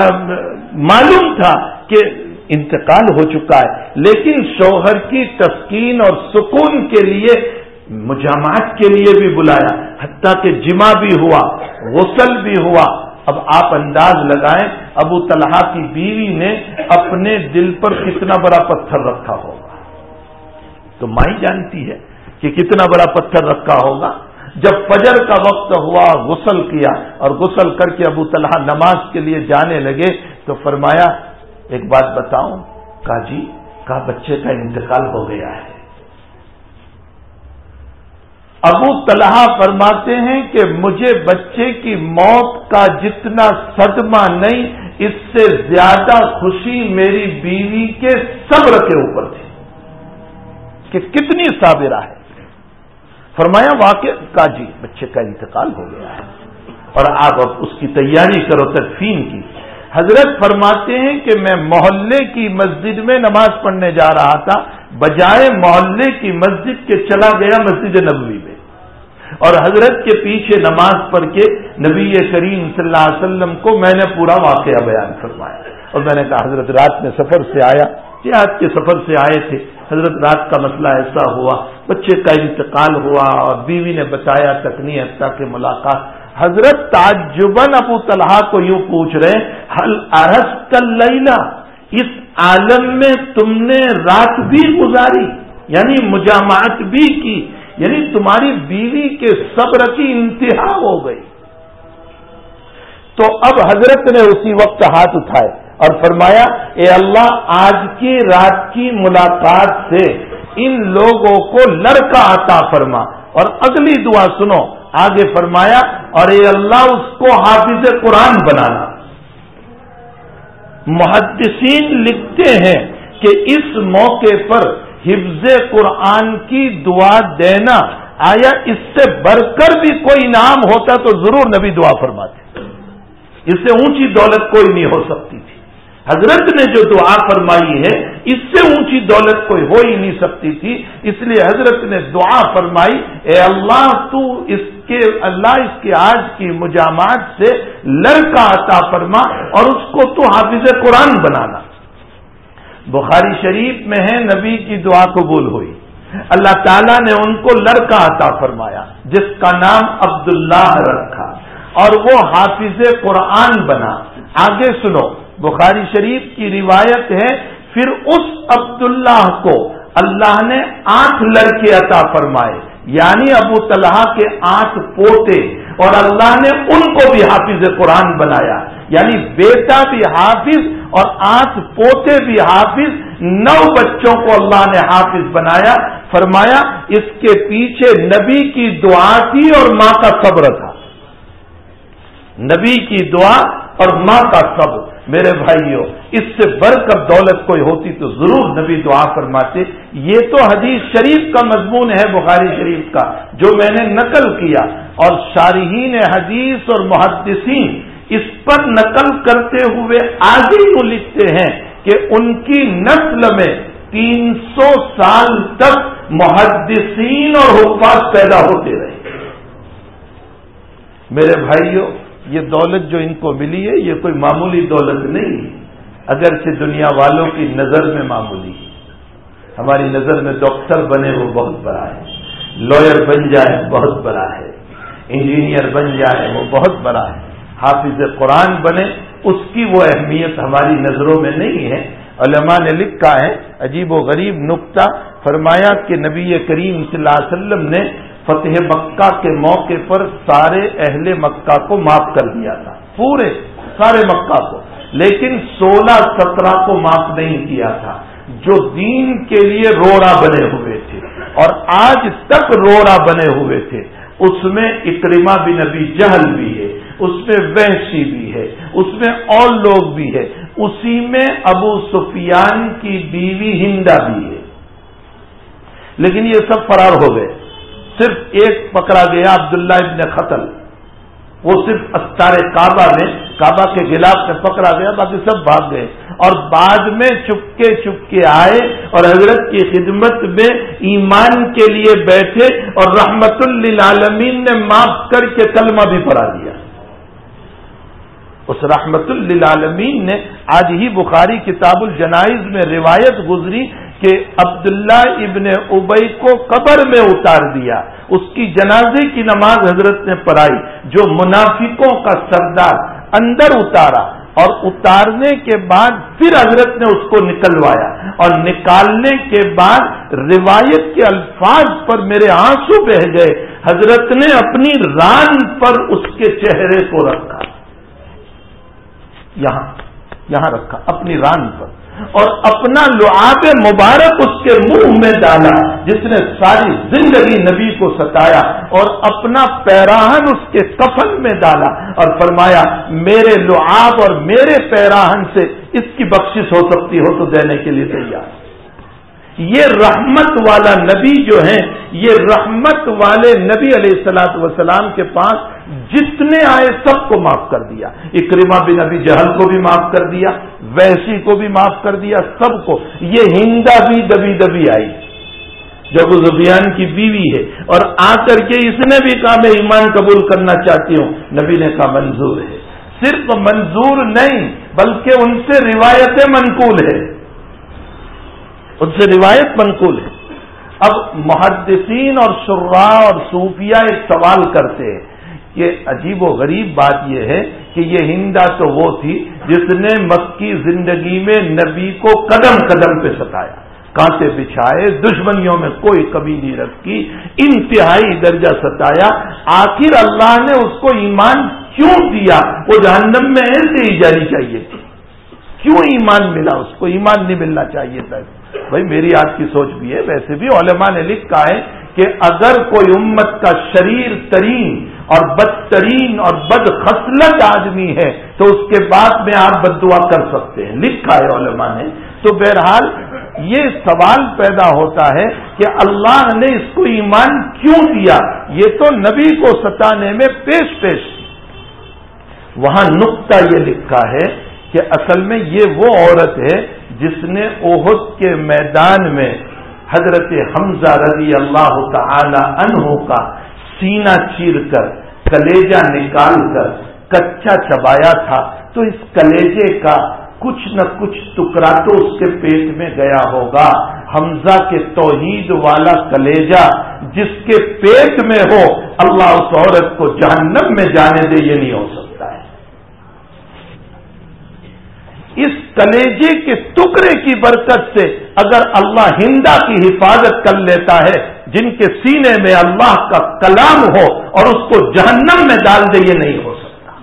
معلوم تھا کہ انتقال ہو چکا ہے، لیکن شوہر کی تسکین اور سکون کے لیے مجامعت کے لیے بھی بلایا، حتیٰ کہ جمع بھی ہوا، غسل بھی ہوا۔ اب آپ انداز لگائیں ابو طلحہ کی بیوی نے اپنے دل پر کتنا بڑا پتھر رکھا ہوگا، تو ماں ہی جانتی ہے کہ کتنا بڑا پتھر رکھا ہوگا۔ جب فجر کا وقت ہوا غسل کیا، اور غسل کر کے ابو طلحہ نماز کے لیے جانے لگے تو فرمایا ایک بات بتاؤں؟ کہا جی، کہا بچے کا انتقال ہو گیا ہے۔ ابو طلحہ فرماتے ہیں کہ مجھے بچے کی موت کا جتنا صدمہ نہیں، اس سے زیادہ خوشی میری بیوی کے صبر کے اوپر تھی کہ کتنی صابرہ ہے۔ فرمایا واقع، کہا جی بچے کا انتقال ہو گیا ہے اور آپ اب اس کی تیاری کرو تدفین کی. حضرت فرماتے ہیں کہ میں محلے کی مسجد میں نماز پڑھنے جا رہا تھا، بجائے محلے کی مسجد کے چلا گیا مسجد نبوی میں، اور حضرت کے پیچھے نماز پڑھ کے نبی کریم صلی اللہ علیہ وسلم کو میں نے پورا واقعہ بیان فرمایا. اور میں نے کہا حضرت رات میں سفر سے آیا، جہاد کے سفر سے آئے تھے، حضرت رات کا مسئلہ ایسا ہوا، بچے کا انتقال ہوا اور بیوی نے بتایا تک نہیں حتیٰ کہ ملاقات. حضرت تعجباً ابو طلحہ کو یوں پوچھ رہے ہیں حل عرست اللیلہ، اس عالم میں تم نے رات بھی گزاری، یعنی مجامعت بھی کی، یعنی تمہاری بیوی کے صبر کی انتہا ہو گئی. تو اب حضرت نے اسی وقت ہاتھ اٹھائے اور فرمایا اے اللہ آج کی رات کی ملاقات سے ان لوگوں کو لڑکا عطا فرما. اور اگلی دعا سنو، آگے فرمایا اور اے اللہ اس کو حافظ قرآن بنانا. محدثین لکھتے ہیں کہ اس موقع پر حفظ قرآن کی دعا دینا، آیا اس سے بڑھ کر بھی کوئی انعام ہوتا تو ضرور نبی دعا فرماتے. اس سے اونچی دولت کوئی نہیں ہو سکتی تھی. حضرت نے جو دعا فرمائی ہے اس سے اونچی دولت کوئی ہو ہی نہیں سکتی تھی. اس لیے حضرت نے دعا فرمائی اے اللہ تو اس کے آج کی مجامعات سے لڑکا عطا فرما اور اس کو تو حافظ قرآن بنانا. بخاری شریف میں ہے نبی کی دعا قبول ہوئی، اللہ تعالیٰ نے ان کو لڑکا عطا فرمایا جس کا نام عبداللہ رکھا اور وہ حافظ قرآن بنا. آگے سنو، بخاری شریف کی روایت ہے پھر اس عبداللہ کو اللہ نے 8 لڑکے عطا فرمائے، یعنی ابو طلحہ کے 8 پوتے، اور اللہ نے ان کو بھی حافظ قرآن بنایا، یعنی بیٹا بھی حافظ اور 8 پوتے بھی حافظ. 9 بچوں کو اللہ نے حافظ بنایا. فرمایا اس کے پیچھے نبی کی دعا تھی اور ماں کا صبر تھا. نبی کی دعا اور ماں کا صبر. میرے بھائیوں اس سے بڑھ کر دولت کوئی ہوتی تو ضرور نبی دعا فرماتے. یہ تو حدیث شریف کا مضمون ہے بخاری شریف کا جو میں نے نقل کیا، اور شارحین حدیث اور محدثین اس پر نقل کرتے ہوئے آگے یوں لکھتے ہیں کہ ان کی نسل میں 300 سال تک محدثین اور حفاظ پیدا ہوتے رہے. میرے بھائیوں یہ دولت جو ان کو ملی ہے یہ کوئی معمولی دولت نہیں، اگرچہ دنیا والوں کی نظر میں معمولی ہے. ہماری نظر میں ڈاکٹر بنے وہ بہت بڑا ہے، لائر بن جائے بہت بڑا ہے، انجینئر بن جائے وہ بہت بڑا ہے، حافظ قرآن بنے اس کی وہ اہمیت ہماری نظروں میں نہیں ہے. علماء نے لکھا ہے عجیب و غریب نکتہ، فرمایا کہ نبی کریم صلی اللہ علیہ وسلم نے فتح مکہ کے موقع پر سارے اہل مکہ کو معاف کر دیا تھا، پورے سارے مکہ کو، لیکن 16-17 کو معاف نہیں کیا تھا جو دین کے لیے روڑا بنے ہوئے تھے اور آج تک روڑا بنے ہوئے تھے. اس میں اکرمہ بن ابی جہل بھی ہے، اس میں وحشی بھی ہے، اس میں اور لوگ بھی ہے، اسی میں ابو سفیان کی بیوی ہندا بھی ہے. لیکن یہ سب فرار ہو گئے. صرف ایک پکڑا گیا عبداللہ ابن خطل، وہ صرف استار کعبہ میں کعبہ کے غلاف میں پکڑا گیا، باقی سب بھاگ گئے. اور بعد میں چپکے آئے اور حضرت کی خدمت میں ایمان کے لیے بیٹھے اور رحمت للعالمین نے معاف کر کے کلمہ بھی پڑھا دیا. اس رحمت للعالمین نے آج ہی بخاری کتاب الجنائز میں روایت گزری کہ عبداللہ ابن ابی کو قبر میں اتار دیا، اس کی جنازے کی نماز حضرت نے پڑھائی، جو منافقوں کا سردار اندر اتارا اور اتارنے کے بعد پھر حضرت نے اس کو نکلوایا اور نکالنے کے بعد روایت کے الفاظ پر میرے آنسو بہہ گئے. حضرت نے اپنی ران پر اس کے چہرے کو رکھا، یہاں رکھا اپنی ران پر، اور اپنا لعاب مبارک اس کے منہ میں ڈالا جس نے ساری زندگی نبی کو ستایا، اور اپنا پیراہن اس کے کفن میں ڈالا اور فرمایا میرے لعاب اور میرے پیراہن سے اس کی بخشش ہو سکتی ہو تو دینے کے لیے تیار. یہ رحمت والا نبی جو ہیں، یہ رحمت والے نبی علیہ الصلوۃ والسلام کے پاس جتنے آئے سب کو معاف کر دیا. اکرمہ بن ابی جہل کو بھی معاف کر دیا، وحشی کو بھی معاف کر دیا، سب کو. یہ ہندا بھی دبی دبی آئی جو ابو سفیان کی بیوی ہے، اور آ کر کے اس نے بھی کہا میں ایمان قبول کرنا چاہتی ہوں. نبی نے کہا منظور ہے. صرف منظور نہیں بلکہ ان سے روایتیں منقول ہے، ان سے روایت منقول ہے. اب محدثین اور شراح اور صوفیہ ایک سوال کرتے ہیں کہ عجیب و غریب بات یہ ہے کہ یہ ہندا تو وہ تھی جس نے مکی زندگی میں نبی کو قدم قدم پہ ستایا، کانٹے بچھائے، دشمنیوں میں کوئی کمی نہیں رکھی، انتہائی درجہ ستایا. آخر اللہ نے اس کو ایمان کیوں دیا؟ وہ جہنم میں ایسے ہی جانی چاہیے تھی. کیوں ایمان ملا اس کو؟ ایمان نہیں ملنا چاہیے تھا. بھائی میری آج کی سوچ بھی ہے، ویسے بھی علماء نے لکھا ہے کہ اگر کوئی امت کا شریر ترین اور بدترین اور بد خصلت آدمی ہے تو اس کے بعد میں آپ بد دعا کر سکتے ہیں، لکھا ہے علماء نے. تو بہرحال یہ سوال پیدا ہوتا ہے کہ اللہ نے اس کو ایمان کیوں دیا؟ یہ تو نبی کو ستانے میں پیش پیش. وہاں نقطہ یہ لکھا ہے کہ اصل میں یہ وہ عورت ہے جس نے احد کے میدان میں حضرت حمزہ رضی اللہ تعالی عنہ کا سینہ چیر کر کلیجہ نکال کر کچا چبایا تھا. تو اس کلیجے کا کچھ نہ کچھ ٹکڑا تو اس کے پیٹ میں گیا ہوگا. حمزہ کے توحید والا کلیجہ جس کے پیٹ میں ہو، اللہ اس عورت کو جہنم میں جانے دے، یہ نہیں ہو سکتا ہے. اس کلیجے کے ٹکڑے کی برکت سے اگر اللہ ہندا کی حفاظت کر لیتا ہے جن کے سینے میں اللہ کا کلام ہو اور اس کو جہنم میں ڈال دے، یہ نہیں ہو سکتا.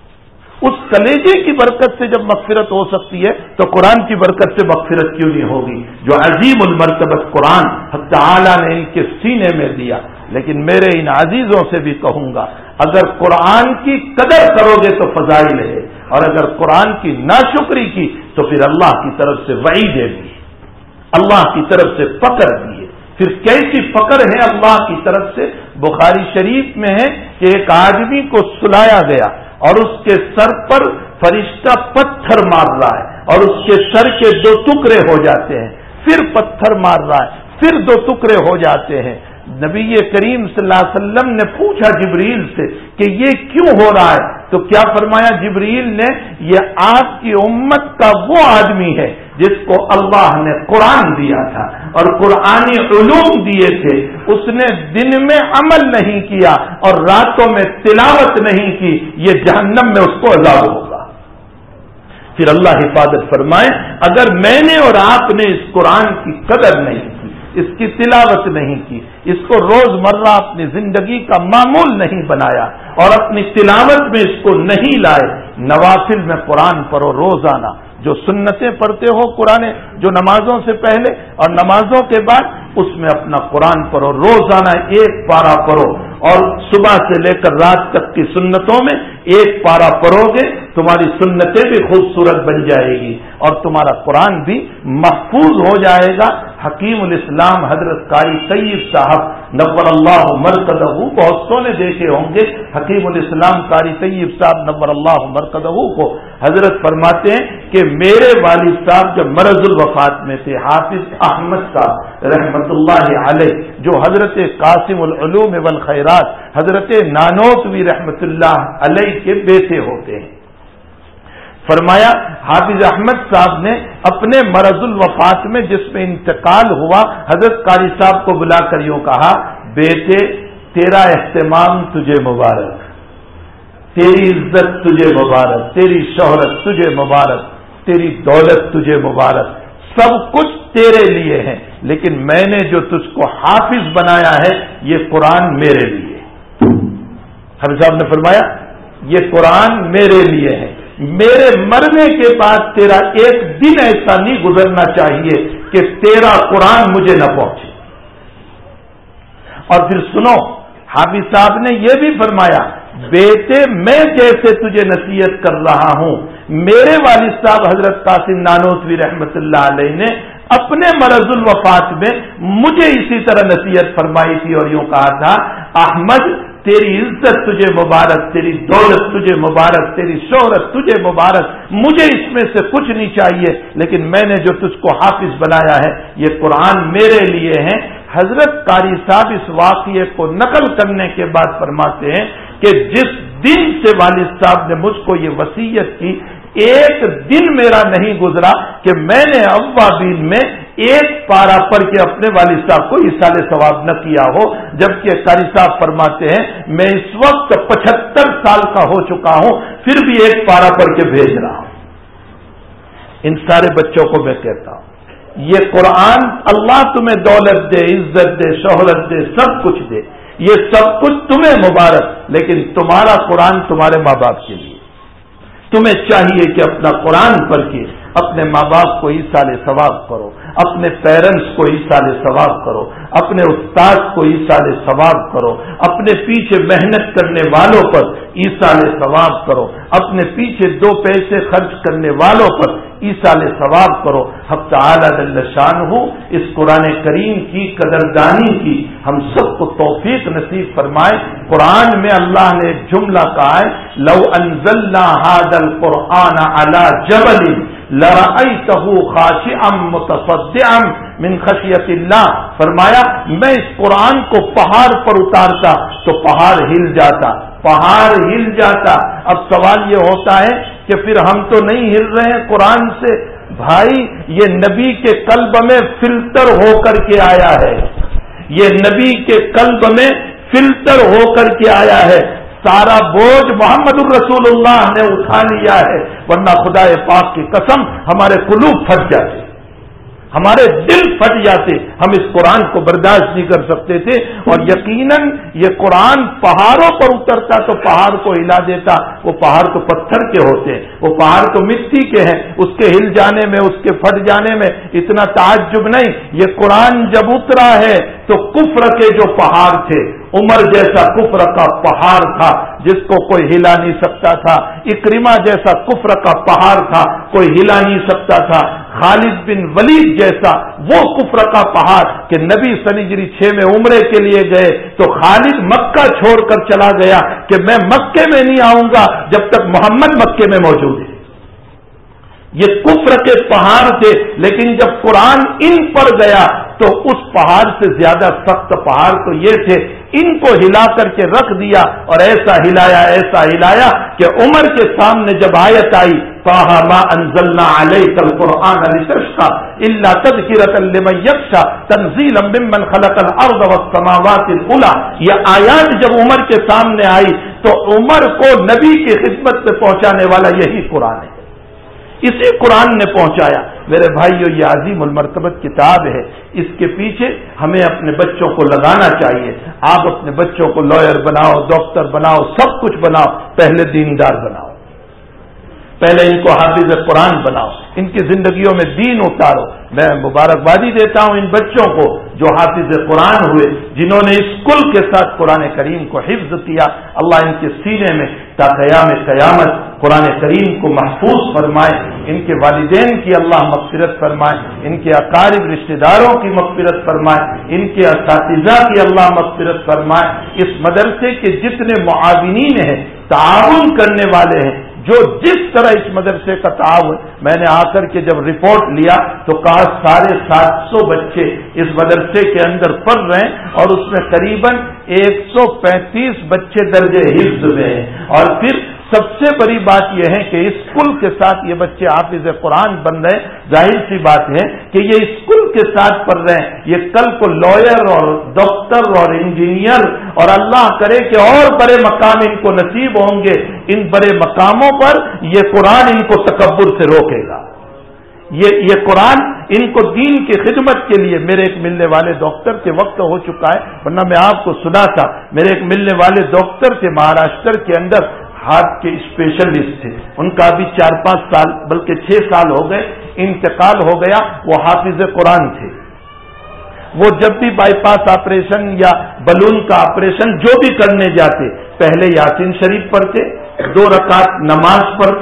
اس کلیجے کی برکت سے جب مغفرت ہو سکتی ہے تو قرآن کی برکت سے مغفرت کیوں نہیں ہوگی جو عظیم المرتبت قرآن حق تعالی نے ان کے سینے میں دیا. لیکن میرے ان عزیزوں سے بھی کہوں گا، اگر قرآن کی قدر کرو گے تو فضائل ہے، اور اگر قرآن کی ناشکری کی تو پھر اللہ کی طرف سے وعیدیں بھی، اللہ کی طرف سے فقر بھی ہے. پھر کیسی فقر ہے اللہ کی طرف سے؟ بخاری شریف میں ہے کہ ایک آدمی کو سلایا گیا اور اس کے سر پر فرشتہ پتھر مار رہا ہے اور اس کے سر کے 2 ٹکڑے ہو جاتے ہیں، پھر پتھر مار رہا ہے، پھر 2 ٹکڑے ہو جاتے ہیں. نبی کریم صلی اللہ علیہ وسلم نے پوچھا جبریل سے کہ یہ کیوں ہو رہا ہے؟ تو کیا فرمایا جبریل نے؟ یہ آپ کی امت کا وہ آدمی ہے جس کو اللہ نے قرآن دیا تھا اور قرآنی علوم دیے تھے، اس نے دن میں عمل نہیں کیا اور راتوں میں تلاوت نہیں کی، یہ جہنم میں اس کو عذاب ہوگا. پھر اللہ حفاظت فرمائے اگر میں نے اور آپ نے اس قرآن کی قدر نہیں کی، اس کی تلاوت نہیں کی، اس کو روز مرہ اپنی زندگی کا معمول نہیں بنایا اور اپنی تلاوت میں اس کو نہیں لائے. نوافل میں قرآن پڑھو روزانہ، جو سنتیں پڑھتے ہو قرآن، جو نمازوں سے پہلے اور نمازوں کے بعد، اس میں اپنا قرآن پڑھو، روزانہ 1 پارہ پڑھو، اور صبح سے لے کر رات تک کی سنتوں میں 1 پارہ پڑھو گے، تمہاری سنتیں بھی خوبصورت بن جائے گی اور تمہارا قرآن بھی محفوظ ہو جائے گا. حکیم الاسلام حضرت قاری طیب صاحب نور اللہ مرقدہ، بہتوں نے دیکھے ہوں گے حکیم الاسلام قاری طیب صاحب نور اللہ مرقدہ کو، حضرت فرماتے ہیں کہ میرے والد صاحب جب مرض الوفات میں تھے، حافظ احمد صاحب رحمت اللہ علیہ جو حضرت قاسم العلوم والخیرات حضرت نانوتوی رحمت اللہ علیہ کے بیٹے ہوتے ہیں، فرمایا حافظ احمد صاحب نے اپنے مرض الوفات میں جس میں انتقال ہوا، حضرت قاری صاحب کو بلا کر یوں کہا، بیٹے تیرا اہتمام تجھے مبارک، تیری عزت تجھے مبارک، تیری شہرت تجھے مبارک، تیری دولت تجھے مبارک، سب کچھ تیرے لیے ہے، لیکن میں نے جو تجھ کو حافظ بنایا ہے یہ قرآن میرے لیے. حافظ صاحب نے فرمایا یہ قرآن میرے لیے ہے، میرے مرنے کے بعد تیرا ایک دن ایسا نہیں گزرنا چاہیے کہ تیرا قرآن مجھے نہ پہنچے. اور پھر سنو، حافظ صاحب نے یہ بھی فرمایا، بیٹے میں جیسے تجھے نصیحت کر رہا ہوں، میرے والد صاحب حضرت قاسم نانوتوی رحمت اللہ علیہ نے اپنے مرض الوفات میں مجھے اسی طرح نصیحت فرمائی تھی اور یوں کہا تھا، احمد تیری عزت تجھے مبارک، تیری دولت تجھے مبارک، تیری شہرت تجھے مبارک، مجھے اس میں سے کچھ نہیں چاہیے، لیکن میں نے جو تجھ کو حافظ بنایا ہے یہ قرآن میرے لیے ہے۔ حضرت قاری صاحب اس واقعے کو نقل کرنے کے بعد فرماتے ہیں کہ جس دن سے والد صاحب نے مجھ کو یہ وصیت کی، ایک دن میرا نہیں گزرا کہ میں نے اوابین میں ایک پارا پڑھ کے اپنے والد صاحب کو ایصال ثواب نہ کیا ہو، جبکہ قاری صاحب فرماتے ہیں میں اس وقت 75 سال کا ہو چکا ہوں، پھر بھی ایک پارا پڑھ کے بھیج رہا ہوں۔ ان سارے بچوں کو میں کہتا ہوں یہ قرآن اللہ تمہیں دولت دے، عزت دے، شہرت دے، سب کچھ دے، یہ سب کچھ تمہیں مبارک، لیکن تمہارا قرآن تمہارے ماں باپ کے لیے۔ تمہیں چاہیے کہ اپنا قرآن پڑھ کے اپنے ماں باپ کو ایصال ثواب کرو، اپنے پیرنٹس کو ایصال ثواب کرو، اپنے استاد کو ایصال ثواب کرو، اپنے پیچھے محنت کرنے والوں پر ایصال ثواب کرو، اپنے پیچھے 2 پیسے خرچ کرنے والوں پر ایصال ثواب کرو۔ حق تعالی جل شانہ اس قرآن کریم کی قدردانی کی ہم سب کو توفیق نصیب فرمائے۔ قرآن میں اللہ نے ایک جملہ کہا ہے، لو انزلنا ھذا القرآن علی جبل لرأیتہ خاشعا متصدعا من خشیت اللہ، فرمایا میں اس قرآن کو پہاڑ پر اتارتا تو پہاڑ ہل جاتا، پہاڑ ہل جاتا۔ اب سوال یہ ہوتا ہے کہ پھر ہم تو نہیں ہل رہے ہیں قرآن سے، بھائی یہ نبی کے قلب میں فلٹر ہو کر کے آیا ہے، یہ نبی کے قلب میں فلٹر ہو کر کے آیا ہے، سارا بوجھ محمد الرسول اللہ نے اٹھا لیا ہے، ورنہ خدا پاک کی قسم ہمارے قلوب پھٹ جاتے، ہمارے دل پھٹ جاتے، ہم اس قرآن کو برداشت نہیں کر سکتے تھے۔ اور یقیناً یہ قرآن پہاڑوں پر اترتا تو پہاڑ کو ہلا دیتا، وہ پہاڑ تو پتھر کے ہوتے ہیں، وہ پہاڑ تو مٹی کے ہیں، اس کے ہل جانے میں، اس کے پھٹ جانے میں اتنا تعجب نہیں۔ یہ قرآن جب اترا ہے تو کفر کے جو پہاڑ تھے، عمر جیسا کفر کا پہاڑ تھا جس کو کوئی ہلا نہیں سکتا تھا، اکرمہ جیسا کفر کا پہاڑ تھا کوئی ہلا نہیں سکتا تھا، خالد بن ولید جیسا وہ کفر کا پہاڑ کہ نبی سن ہجری 6 میں عمرے کے لیے گئے تو خالد مکہ چھوڑ کر چلا گیا کہ میں مکے میں نہیں آؤں گا جب تک محمد مکے میں موجود ہے۔ یہ کفر کے پہاڑ تھے، لیکن جب قرآن ان پر گیا تو اس پہاڑ سے زیادہ سخت پہاڑ تو یہ تھے، ان کو ہلا کر کے رکھ دیا اور ایسا ہلایا کہ عمر کے سامنے جب آیت آئی طٰہٰ مَا أَنزَلْنَا عَلَيْكَ الْقُرْآنَ لِتَشْقَىٰ إِلَّا تَذْكِرَةً لِمَن يَخْشَىٰ تَنزِيلًا مِمَّنْ خَلَقَ الْأَرْضَ وَالسَّمَاوَاتِ الْعُلَىٰ، یہ آیات جب عمر کے سامنے آئی تو عمر کو نبی کی خدمت میں پہنچانے والا یہی قرآن ہے، اسی قرآن نے پہنچایا۔ میرے بھائیو یہ عظیم المرتبت کتاب ہے، اس کے پیچھے ہمیں اپنے بچوں کو لگانا چاہیے۔ آپ اپنے بچوں کو لائر بناؤ، ڈاکٹر بناؤ، سب کچھ بناؤ، پہلے دیندار بناؤ، پہلے ان کو حافظ قرآن بناؤ، ان کی زندگیوں میں دین اتارو۔ میں مبارکبادی دیتا ہوں ان بچوں کو جو حافظ قرآن ہوئے، جنہوں نے اسکول کے ساتھ قرآن کریم کو حفظ کیا۔ اللہ ان کے سینے میں تا قیام قیامت قرآن کریم کو محفوظ فرمائے، ان کے والدین کی اللہ مغفرت فرمائے، ان کے اقارب رشتہ داروں کی مغفرت فرمائے، ان کے اساتذہ کی اللہ مغفرت فرمائے۔ اس مدرسے کے جتنے معاونین ہیں، تعاون کرنے والے ہیں، جو جس طرح اس مدرسے کا تعاون، میں نے آ کر کے جب رپورٹ لیا تو کہا 750 بچے اس مدرسے کے اندر پڑھ رہے ہیں اور اس میں قریباً 135 بچے درجے حفظ میں ہیں، اور پھر سب سے بڑی بات یہ ہے کہ اسکول کے ساتھ یہ بچے حافظ قرآن بن رہے ہیں۔ ظاہر سی بات ہے کہ یہ اسکول کے ساتھ پڑھ رہے ہیں، یہ کل کو لائر اور ڈاکٹر اور انجینئر اور اللہ کرے کہ اور بڑے مقام ان کو نصیب ہوں گے۔ ان بڑے مقاموں پر یہ قرآن ان کو تکبر سے روکے گا۔ یہ قرآن ان کو دین کی خدمت کے لیے، میرے ایک ملنے والے ڈاکٹر کے وقت ہو چکا ہے ورنہ میں آپ کو سنا تھا، میرے ایک ملنے والے ڈاکٹر تھے مہاراشٹر کے اندر، ہارٹ کے اسپیشلسٹ تھے، ان کا ابھی 4-5 سال بلکہ 6 سال ہو گئے انتقال ہو گیا، وہ حافظ قرآن تھے۔ وہ جب بھی بائی پاس آپریشن یا بلون کا آپریشن جو بھی کرنے جاتے، پہلے یاسین شریف پڑھتے، 2 رکعت نماز پڑھتے،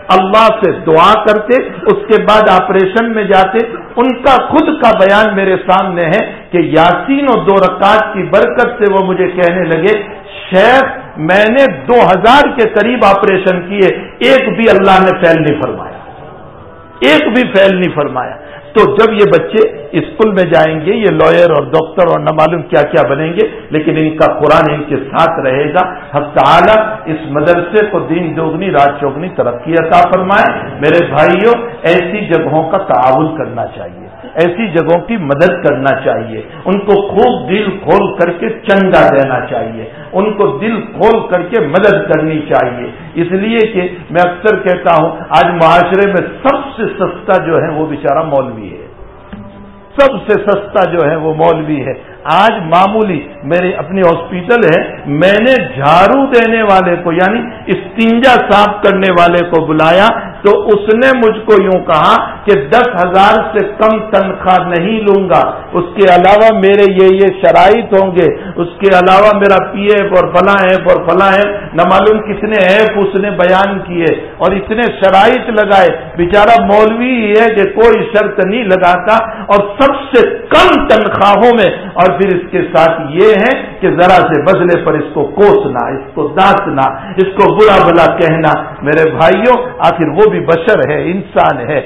اللہ سے دعا کرتے، اس کے بعد آپریشن میں جاتے. ان کا خود کا بیان میرے سامنے ہے کہ یاسین و 2 رکعت کی برکت سے وہ مجھے کہنے لگے شیخ میں نے 2000 کے قریب آپریشن کیے، ایک بھی اللہ نے فیل نہیں فرمایا، ایک بھی فیل نہیں فرمایا. تو جب یہ بچے اسکول میں جائیں گے یہ لائر اور ڈاکٹر اور نہ معلوم کیا کیا بنیں گے، لیکن ان کا قرآن ان کے ساتھ رہے گا. حق تعالی اس مدرسے کو دین دوگنی رات چوگنی ترقی عطا فرمائے. میرے بھائیوں ایسی جگہوں کا تعاون کرنا چاہیے، ایسی جگہوں کی مدد کرنا چاہیے، ان کو خوب دل کھول کر کے چندہ دینا چاہیے، ان کو دل کھول کر کے مدد کرنی چاہیے. اس لیے کہ میں اکثر کہتا ہوں آج معاشرے میں سب سے سستا جو ہے وہ بیچارہ مولوی ہے، سب سے سستا جو ہے وہ مولوی ہے. آج معمولی میرے اپنی ہاسپٹل ہے، میں نے جھاڑو دینے والے کو یعنی استنجا صاف کرنے والے کو بلایا تو اس نے مجھ کو یوں کہا کہ 10,000 سے کم تنخواہ نہیں لوں گا، اس کے علاوہ میرے یہ شرائط ہوں گے، اس کے علاوہ میرا پی ایف اور فلاں ایپ اور فلاں ایپ نہ معلوم کتنے ایپ اس نے بیان کیے اور اتنے شرائط لگائے. بیچارہ مولوی ہی ہے کہ کوئی شرط نہیں لگاتا اور سب سے کم تنخواہوں میں، اور پھر اس کے ساتھ یہ ہے کہ ذرا سے بدلے پر اس کو کوسنا، اس کو دانتنا، اس کو برا بلا کہنا. میرے بھائیوں آخر وہ بھی بشر ہے، انسان ہے،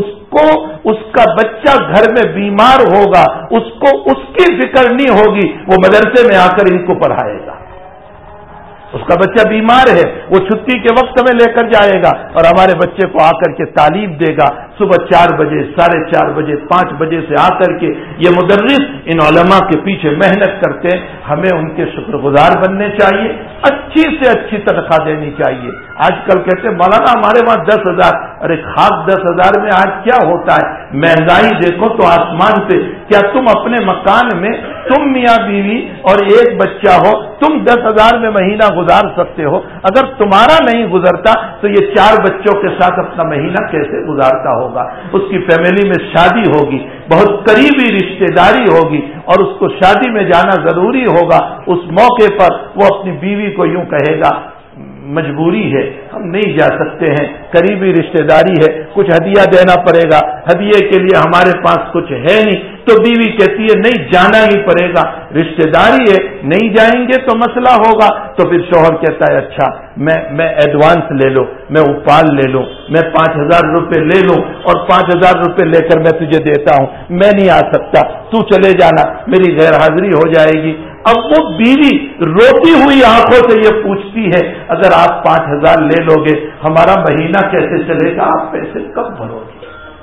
اس کا بچہ گھر میں بیمار ہوگا، اس کو اس کی فکر نہیں ہوگی، وہ مدرسے میں آ کر ان کو پڑھائے گا. اس کا بچہ بیمار ہے، وہ چھٹی کے وقت میں لے کر جائے گا اور ہمارے بچے کو آ کر کے تعلیم دے گا. صبح 4 بجے 4:30 بجے 5 بجے سے آ کر کے یہ مدرس ان علماء کے پیچھے محنت کرتے ہیں. ہمیں ان کے شکر گزار بننے چاہیے، اچھی سے اچھی تنخواہ دینی چاہیے. آج کل کہتے ہیں مولانا ہمارے وہاں 10,000، ارے خاک 10,000 میں آج کیا ہوتا ہے؟ مہنگائی دیکھو تو آسمان پہ. کیا تم اپنے مکان میں تم میاں بیوی اور ایک بچہ ہو تم 10,000 میں مہینہ گزار سکتے ہو؟ اگر تمہارا نہیں گزرتا تو یہ 4 بچوں کے ساتھ اپنا مہینہ کیسے گزارتا ہوگا؟ اس کی فیملی میں شادی ہوگی، بہت قریبی رشتہ داری ہوگی اور اس کو شادی میں جانا ضروری ہوگا. اس موقع پر وہ اپنی بیوی کو یوں کہے گا مجبوری ہے، ہم نہیں جا سکتے ہیں، قریبی رشتہ داری ہے، کچھ ہدیہ دینا پڑے گا، ہدیے کے لیے ہمارے پاس کچھ ہے نہیں. تو بیوی کہتی ہے نہیں جانا ہی پڑے گا، رشتہ داری ہے، نہیں جائیں گے تو مسئلہ ہوگا. تو پھر شوہر کہتا ہے اچھا میں ایڈوانس لے لو، میں اپال لے لوں، میں 5,000 روپے لے لوں اور 5,000 روپے لے کر میں تجھے دیتا ہوں، میں نہیں آ سکتا، تو چلے جانا، میری غیر حاضری ہو جائے گی. اب وہ بیوی روتی ہوئی آنکھوں سے یہ پوچھتی ہے اگر آپ 5,000 لے لو گے ہمارا مہینہ کیسے چلے گا؟ آپ پیسے کب بھرو گے؟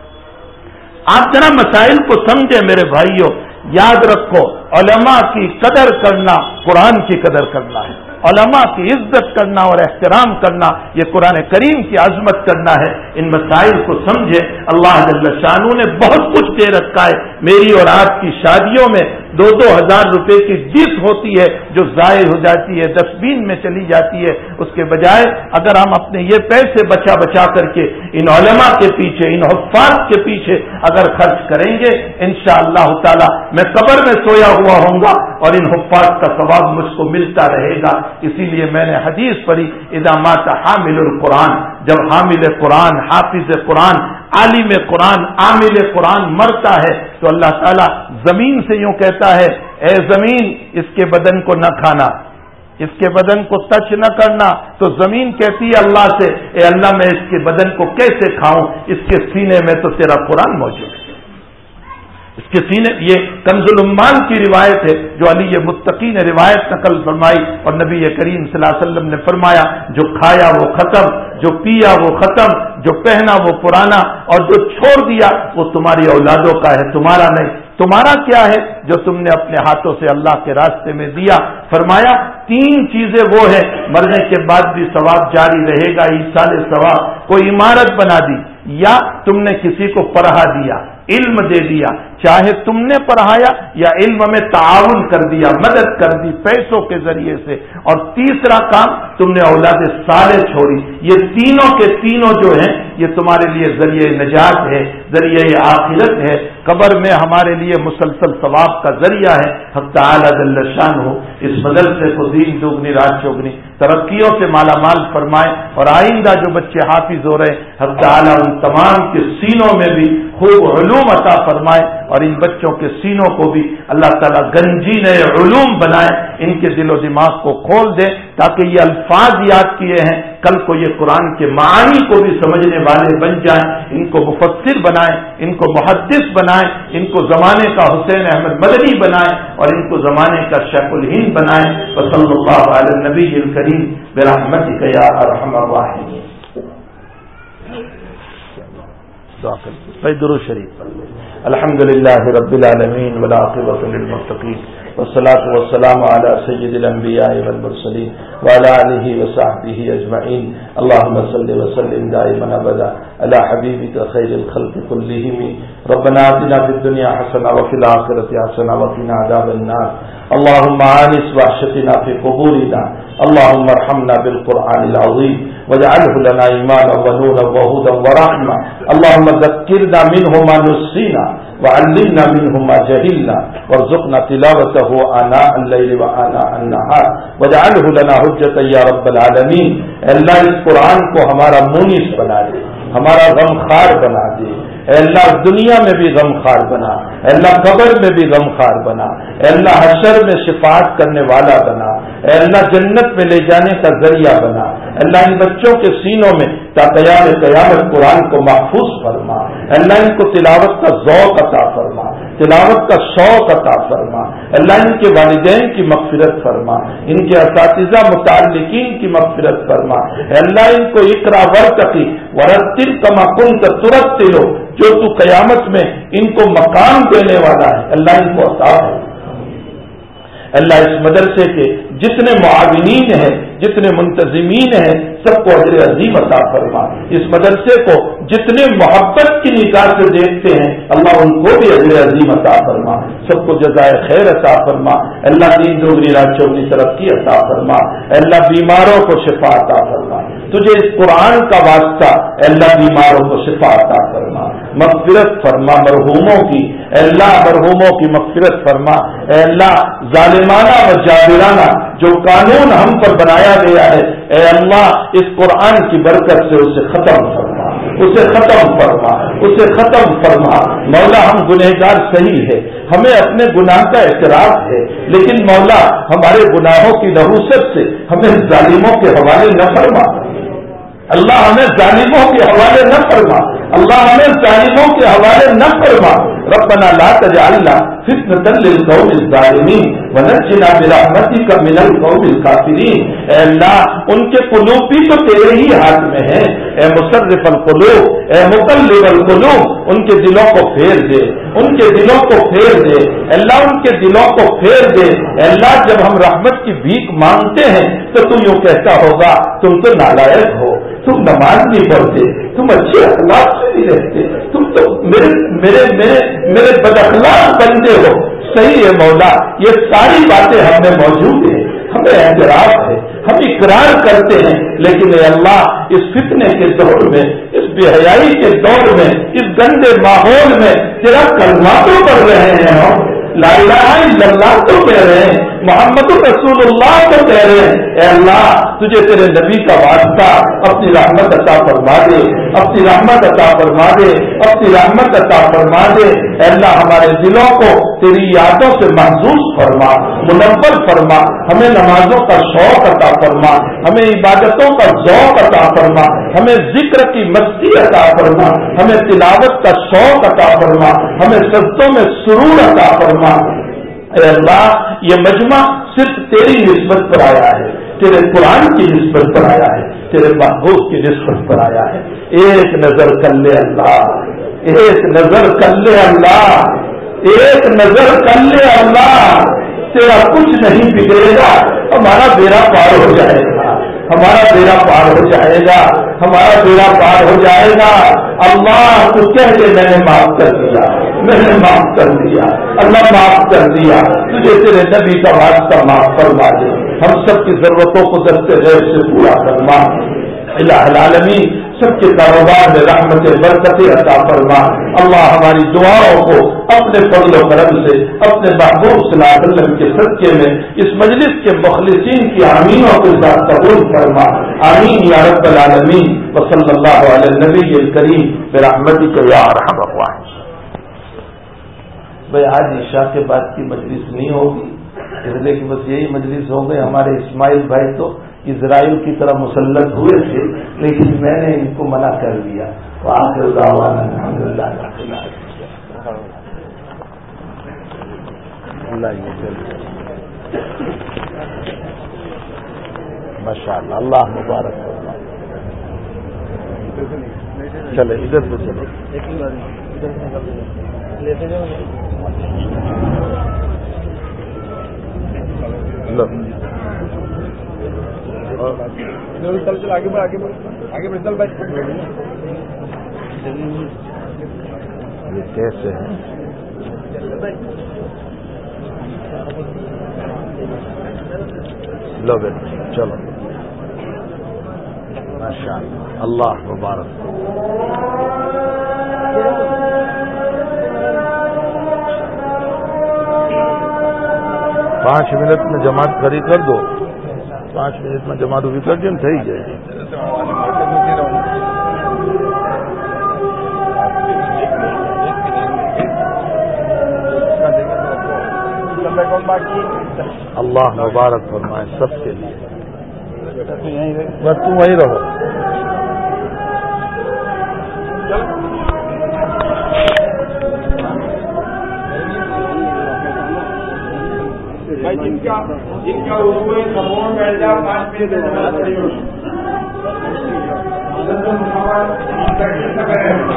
آپ ذرا مسائل کو سمجھیں میرے بھائیوں. یاد رکھو علماء کی قدر کرنا قرآن کی قدر کرنا ہے، علماء کی عزت کرنا اور احترام کرنا یہ قرآن کریم کی عظمت کرنا ہے. ان مسائل کو سمجھے. اللہ جل شانہ نے بہت کچھ دے رکھا ہے. میری اور آپ کی شادیوں میں 2-2 ہزار روپے کی ڈش ہوتی ہے جو ضائع ہو جاتی ہے، ڈسٹ بین میں چلی جاتی ہے. اس کے بجائے اگر ہم اپنے یہ پیسے بچا کر کے ان علماء کے پیچھے، ان حفاظ کے پیچھے اگر خرچ کریں گے انشاءاللہ تعالی میں قبر میں سویا ہوا ہوں گا اور ان حفاظ کا ثواب مجھ کو ملتا رہے گا. اسی لیے میں نے حدیث پڑھی اذا مات حامل القرآن، جب حامل قرآن، حافظ قرآن، عالم قرآن، عامل قرآن مرتا ہے تو اللہ تعالیٰ زمین سے یوں کہتا ہے اے زمین اس کے بدن کو نہ کھانا، اس کے بدن کو ٹچ نہ کرنا. تو زمین کہتی ہے اللہ سے اے اللہ میں اس کے بدن کو کیسے کھاؤں؟ اس کے سینے میں تو تیرا قرآن موجود ہے. اس کے سینے، یہ کنز العمال کی روایت ہے جو علی متقی نے روایت نقل فرمائی اور نبی کریم صلی اللہ علیہ وسلم نے فرمایا جو کھایا وہ ختم، جو پیا وہ ختم، جو پہنا وہ پرانا اور جو چھوڑ دیا وہ تمہاری اولادوں کا ہے، تمہارا نہیں. تمہارا کیا ہے؟ جو تم نے اپنے ہاتھوں سے اللہ کے راستے میں دیا. فرمایا 3 چیزیں وہ ہیں مرنے کے بعد بھی ثواب جاری رہے گا، ایصال ثواب. کوئی عمارت بنا دی، یا تم نے کسی کو پڑھا دیا، علم دے دیا، چاہے تم نے پڑھایا یا علم میں تعاون کر دیا، مدد کر دی پیسوں کے ذریعے سے، اور تیسرا کام تم نے اولاد صالح چھوڑی، یہ تینوں کے تینوں جو ہیں یہ تمہارے لیے ذریعہ نجات ہے، ذریعہ آخرت ہے، قبر میں ہمارے لیے مسلسل ثواب کا ذریعہ ہے۔ حق تعالی جل شانہ اس مدرسے کو دین دوگنی رات چوگنی ترقیوں سے مالا مال فرمائے، اور آئندہ جو بچے حافظ ہو رہے حق تعالی ان تمام کے سینوں میں بھی خوب علوم عطا فرمائے، اور ان بچوں کے سینوں کو بھی اللہ تعالیٰ گنجین علوم بنائے، ان کے دل و دماغ کو کھول دے تاکہ یہ الفاظ یاد کیے ہیں کل کو یہ قرآن کے معانی کو بھی سمجھنے والے بن جائیں، ان کو مفسر بنائیں، ان کو محدث بنائیں، ان کو زمانے کا حسین احمد مدنی بنائیں، اور ان کو زمانے کا شیخ الہند بنائیں۔ وصلی اللہ علی النبی الکریم برحمتک یا ارحم الراحمین۔ درود شریف الحمدللہ رب العالمین والعاقبۃ للمتقین والصلاة والسلام على سید الانبیاء والمرسلین وعلى آلہ وصحبہ اجمعین۔ اللہم صل وسلم دائما ابدا علی حبیبک خیر الخلق کلہم۔ ربنا آتنا فی الدنیا حسنہ وفی الآخرۃ حسنہ وقنا عذاب النار۔ اللہم آنس وحشتنا فی قبورنا، اللہم ارحمنا بالقرآن العظیم واجعله لنا ایمانا ونورا وہدا ورحمہ۔ اللہم ذکرنا منہ ما نسینا وعلمنا منه ما جهلنا وارزقنا تلاوته آناء الليل وآناء النهار واجعله لنا حجة يا رب العالمين۔ اللہ اس قرآن کو ہمارا مونس بنا دے، ہمارا غمخوار بنا دے، اے اللہ دنیا میں بھی غمخوار بنا، اے اللہ قبر میں بھی غمخوار بنا، اے اللہ حشر میں شفاعت کرنے والا بنا، اے اللہ جنت میں لے جانے کا ذریعہ بنا۔ اے اللہ ان بچوں کے سینوں میں تا قیام قیامت قرآن کو محفوظ فرما، اے اللہ ان کو تلاوت کا ذوق عطا فرما، تلاوت کا شوق عطا فرما، اے اللہ ان کے والدین کی مغفرت فرما، ان کے اساتذہ متعلقین کی مغفرت فرما، اے اللہ ان کو اقرا ورتقی ورتل کما کنت ترتل، جو تو قیامت میں ان کو مقام دینے والا ہے اللہ ان کو عطا ہے۔ اللہ اس مدرسے کے جتنے معاونین ہیں، جتنے منتظمین ہیں، سب کو اجر عظیم عطا فرما۔ اس مدرسے کو جتنے محبت کی نگاہ سے دیکھتے ہیں اللہ ان کو بھی اجر عظیم عطا فرما، سب کو جزائے خیر عطا فرما۔ اللہ دین دوگنی رات چوگنی ترقی عطا فرما، اللہ بیماروں کو شفا عطا فرما۔ تجھے اس قرآن کا واسطہ اللہ بیماروں کو شفا عطا فرما، مغفرت فرما مرحوموں کی، اے اللہ مرحوموں کی مغفرت فرما۔ اے اللہ ظالمانہ و جابرانہ جو قانون ہم پر بنایا گیا ہے اے اللہ اس قرآن کی برکت سے اسے ختم فرما، اسے ختم فرما، اسے ختم فرما۔ مولا ہم گنہگار صحیح ہے، ہمیں اپنے گناہ کا اعتراف ہے، لیکن مولا ہمارے گناہوں کی نحوست سے ہمیں ظالموں کے حوالے نہ فرما، اللہ ہمیں ظالموں کے حوالے نہ فرما، اللہ ہمیں ظالموں کے حوالے نہ فرما۔ ربنا لا تجعلنا فتنة للقوم الظالمین ونجنا برحمتک من القوم الکافرین۔ اے اللہ ان کے قلوب بھی تو تیرے ہی ہاتھ میں ہیں، اے مصرف القلوب، اے مقلب القلوب، ان کے دلوں کو پھیر دے، ان کے دلوں کو پھیر دے، اللہ ان کے دلوں کو پھیر دے۔ اے اللہ جب ہم رحمت کی بھیک مانگتے ہیں تو تو یوں کہتا ہوگا تم تو نالائق ہو، تم نماز نہیں پڑھتے، تم اچھے اخلاق سے نہیں رہتے، تم تو میرے بد اخلاق بندے ہو۔ صحیح ہے مولا، یہ ساری باتیں ہم میں موجود ہیں، ہمیں اعتراف ہے، ہم اقرار کرتے ہیں، لیکن اے اللہ اس فتنے کے دور میں، اس بے حیائی کے دور میں، اس گندے ماحول میں تیرا کلمہ تو پڑھ رہے ہیں ہم، لا الہ الا اللہ تو کہہ رہے ہیں، محمد رسول اللہ تو کہہ رہے ہیں۔ اے اللہ تجھے تیرے نبی کا واسطہ اپنی رحمت عطا فرما دے، اپنی رحمت عطا فرما دے، اپنی رحمت عطا فرما دے۔ اے اللہ ہمارے دلوں کو تیری یادوں سے محظوظ فرما، منور فرما، ہمیں نمازوں کا شوق عطا فرما، ہمیں عبادتوں کا ذوق عطا فرما، ہمیں ذکر کی مستی عطا فرما، ہمیں تلاوت کا شوق عطا فرما، ہمیں سجدوں میں سرور عطا فرما۔ اے اللہ یہ مجمع صرف تیری نسبت پر آیا ہے، تیرے قرآن کی نسبت پر آیا ہے، تیرے محبوب کی نسبت پر آیا ہے۔ ایک نظر کر لے اللہ، ایک نظر کر لے اللہ، ایک نظر کر لے اللہ، تیرا کچھ نہیں بگڑے گا، ہمارا بیڑا پار ہو جائے گا۔ ہمارا بیڑا پار ہو جائے گا، ہمارا بیڑا پار ہو جائے گا۔ اللہ تو کہہ دے میں نے معاف کر دیا، میں نے معاف کر دیا، اللہ معاف کر دیا، تجھے تیرے نبی کا واسطہ معاف فرما دے، ہم سب کی ضرورتوں کو دست غیب سے پورا فرما، الہ العالمین سب کے کاروبار میں رحمت برکت عطا فرما۔ اللہ ہماری دعاؤں کو اپنے فضل و کرم سے اپنے محبوب صلی اللہ علیہ وسلم کے صدقے میں اس مجلس کے مخلصین کی آمینوں کے ساتھ قبول فرما، آمین یا رب العالمین۔ وصلی اللہ علی النبی الکریم برحمتک یا ارحم الراحمین۔ بھائی آج عشاء کے بعد کی مجلس نہیں ہوگی، اس لیے کہ بس یہی مجلس ہو گئی۔ ہمارے اسماعیل بھائی تو اسرائیل کی طرح مسلط ہوئے تھے، لیکن میں نے ان کو منع کر دیا۔ وآخر دعوانا الحمدللہ رب العالمین۔ ماشاء اللہ، اللہ مبارک ہو۔ چلے ادھر سے چلے، آگے بڑھ آگے بڑھ آگے بڑھ چل بھائی۔ یہ کیسے ہے؟ لو بیٹا چلو، ماشاء اللہ، اللہ مبارک۔ 5 منٹ میں جماعت کھڑی کر دو، 5 منٹ میں جماعت ابھی کر دیں થઈ જાય۔ اللہ مبارک فرمائے سب کے لیے۔ بس تم وہیں رہو۔ جن کا عضو سمون بیٹھ جاؤ 5 منٹ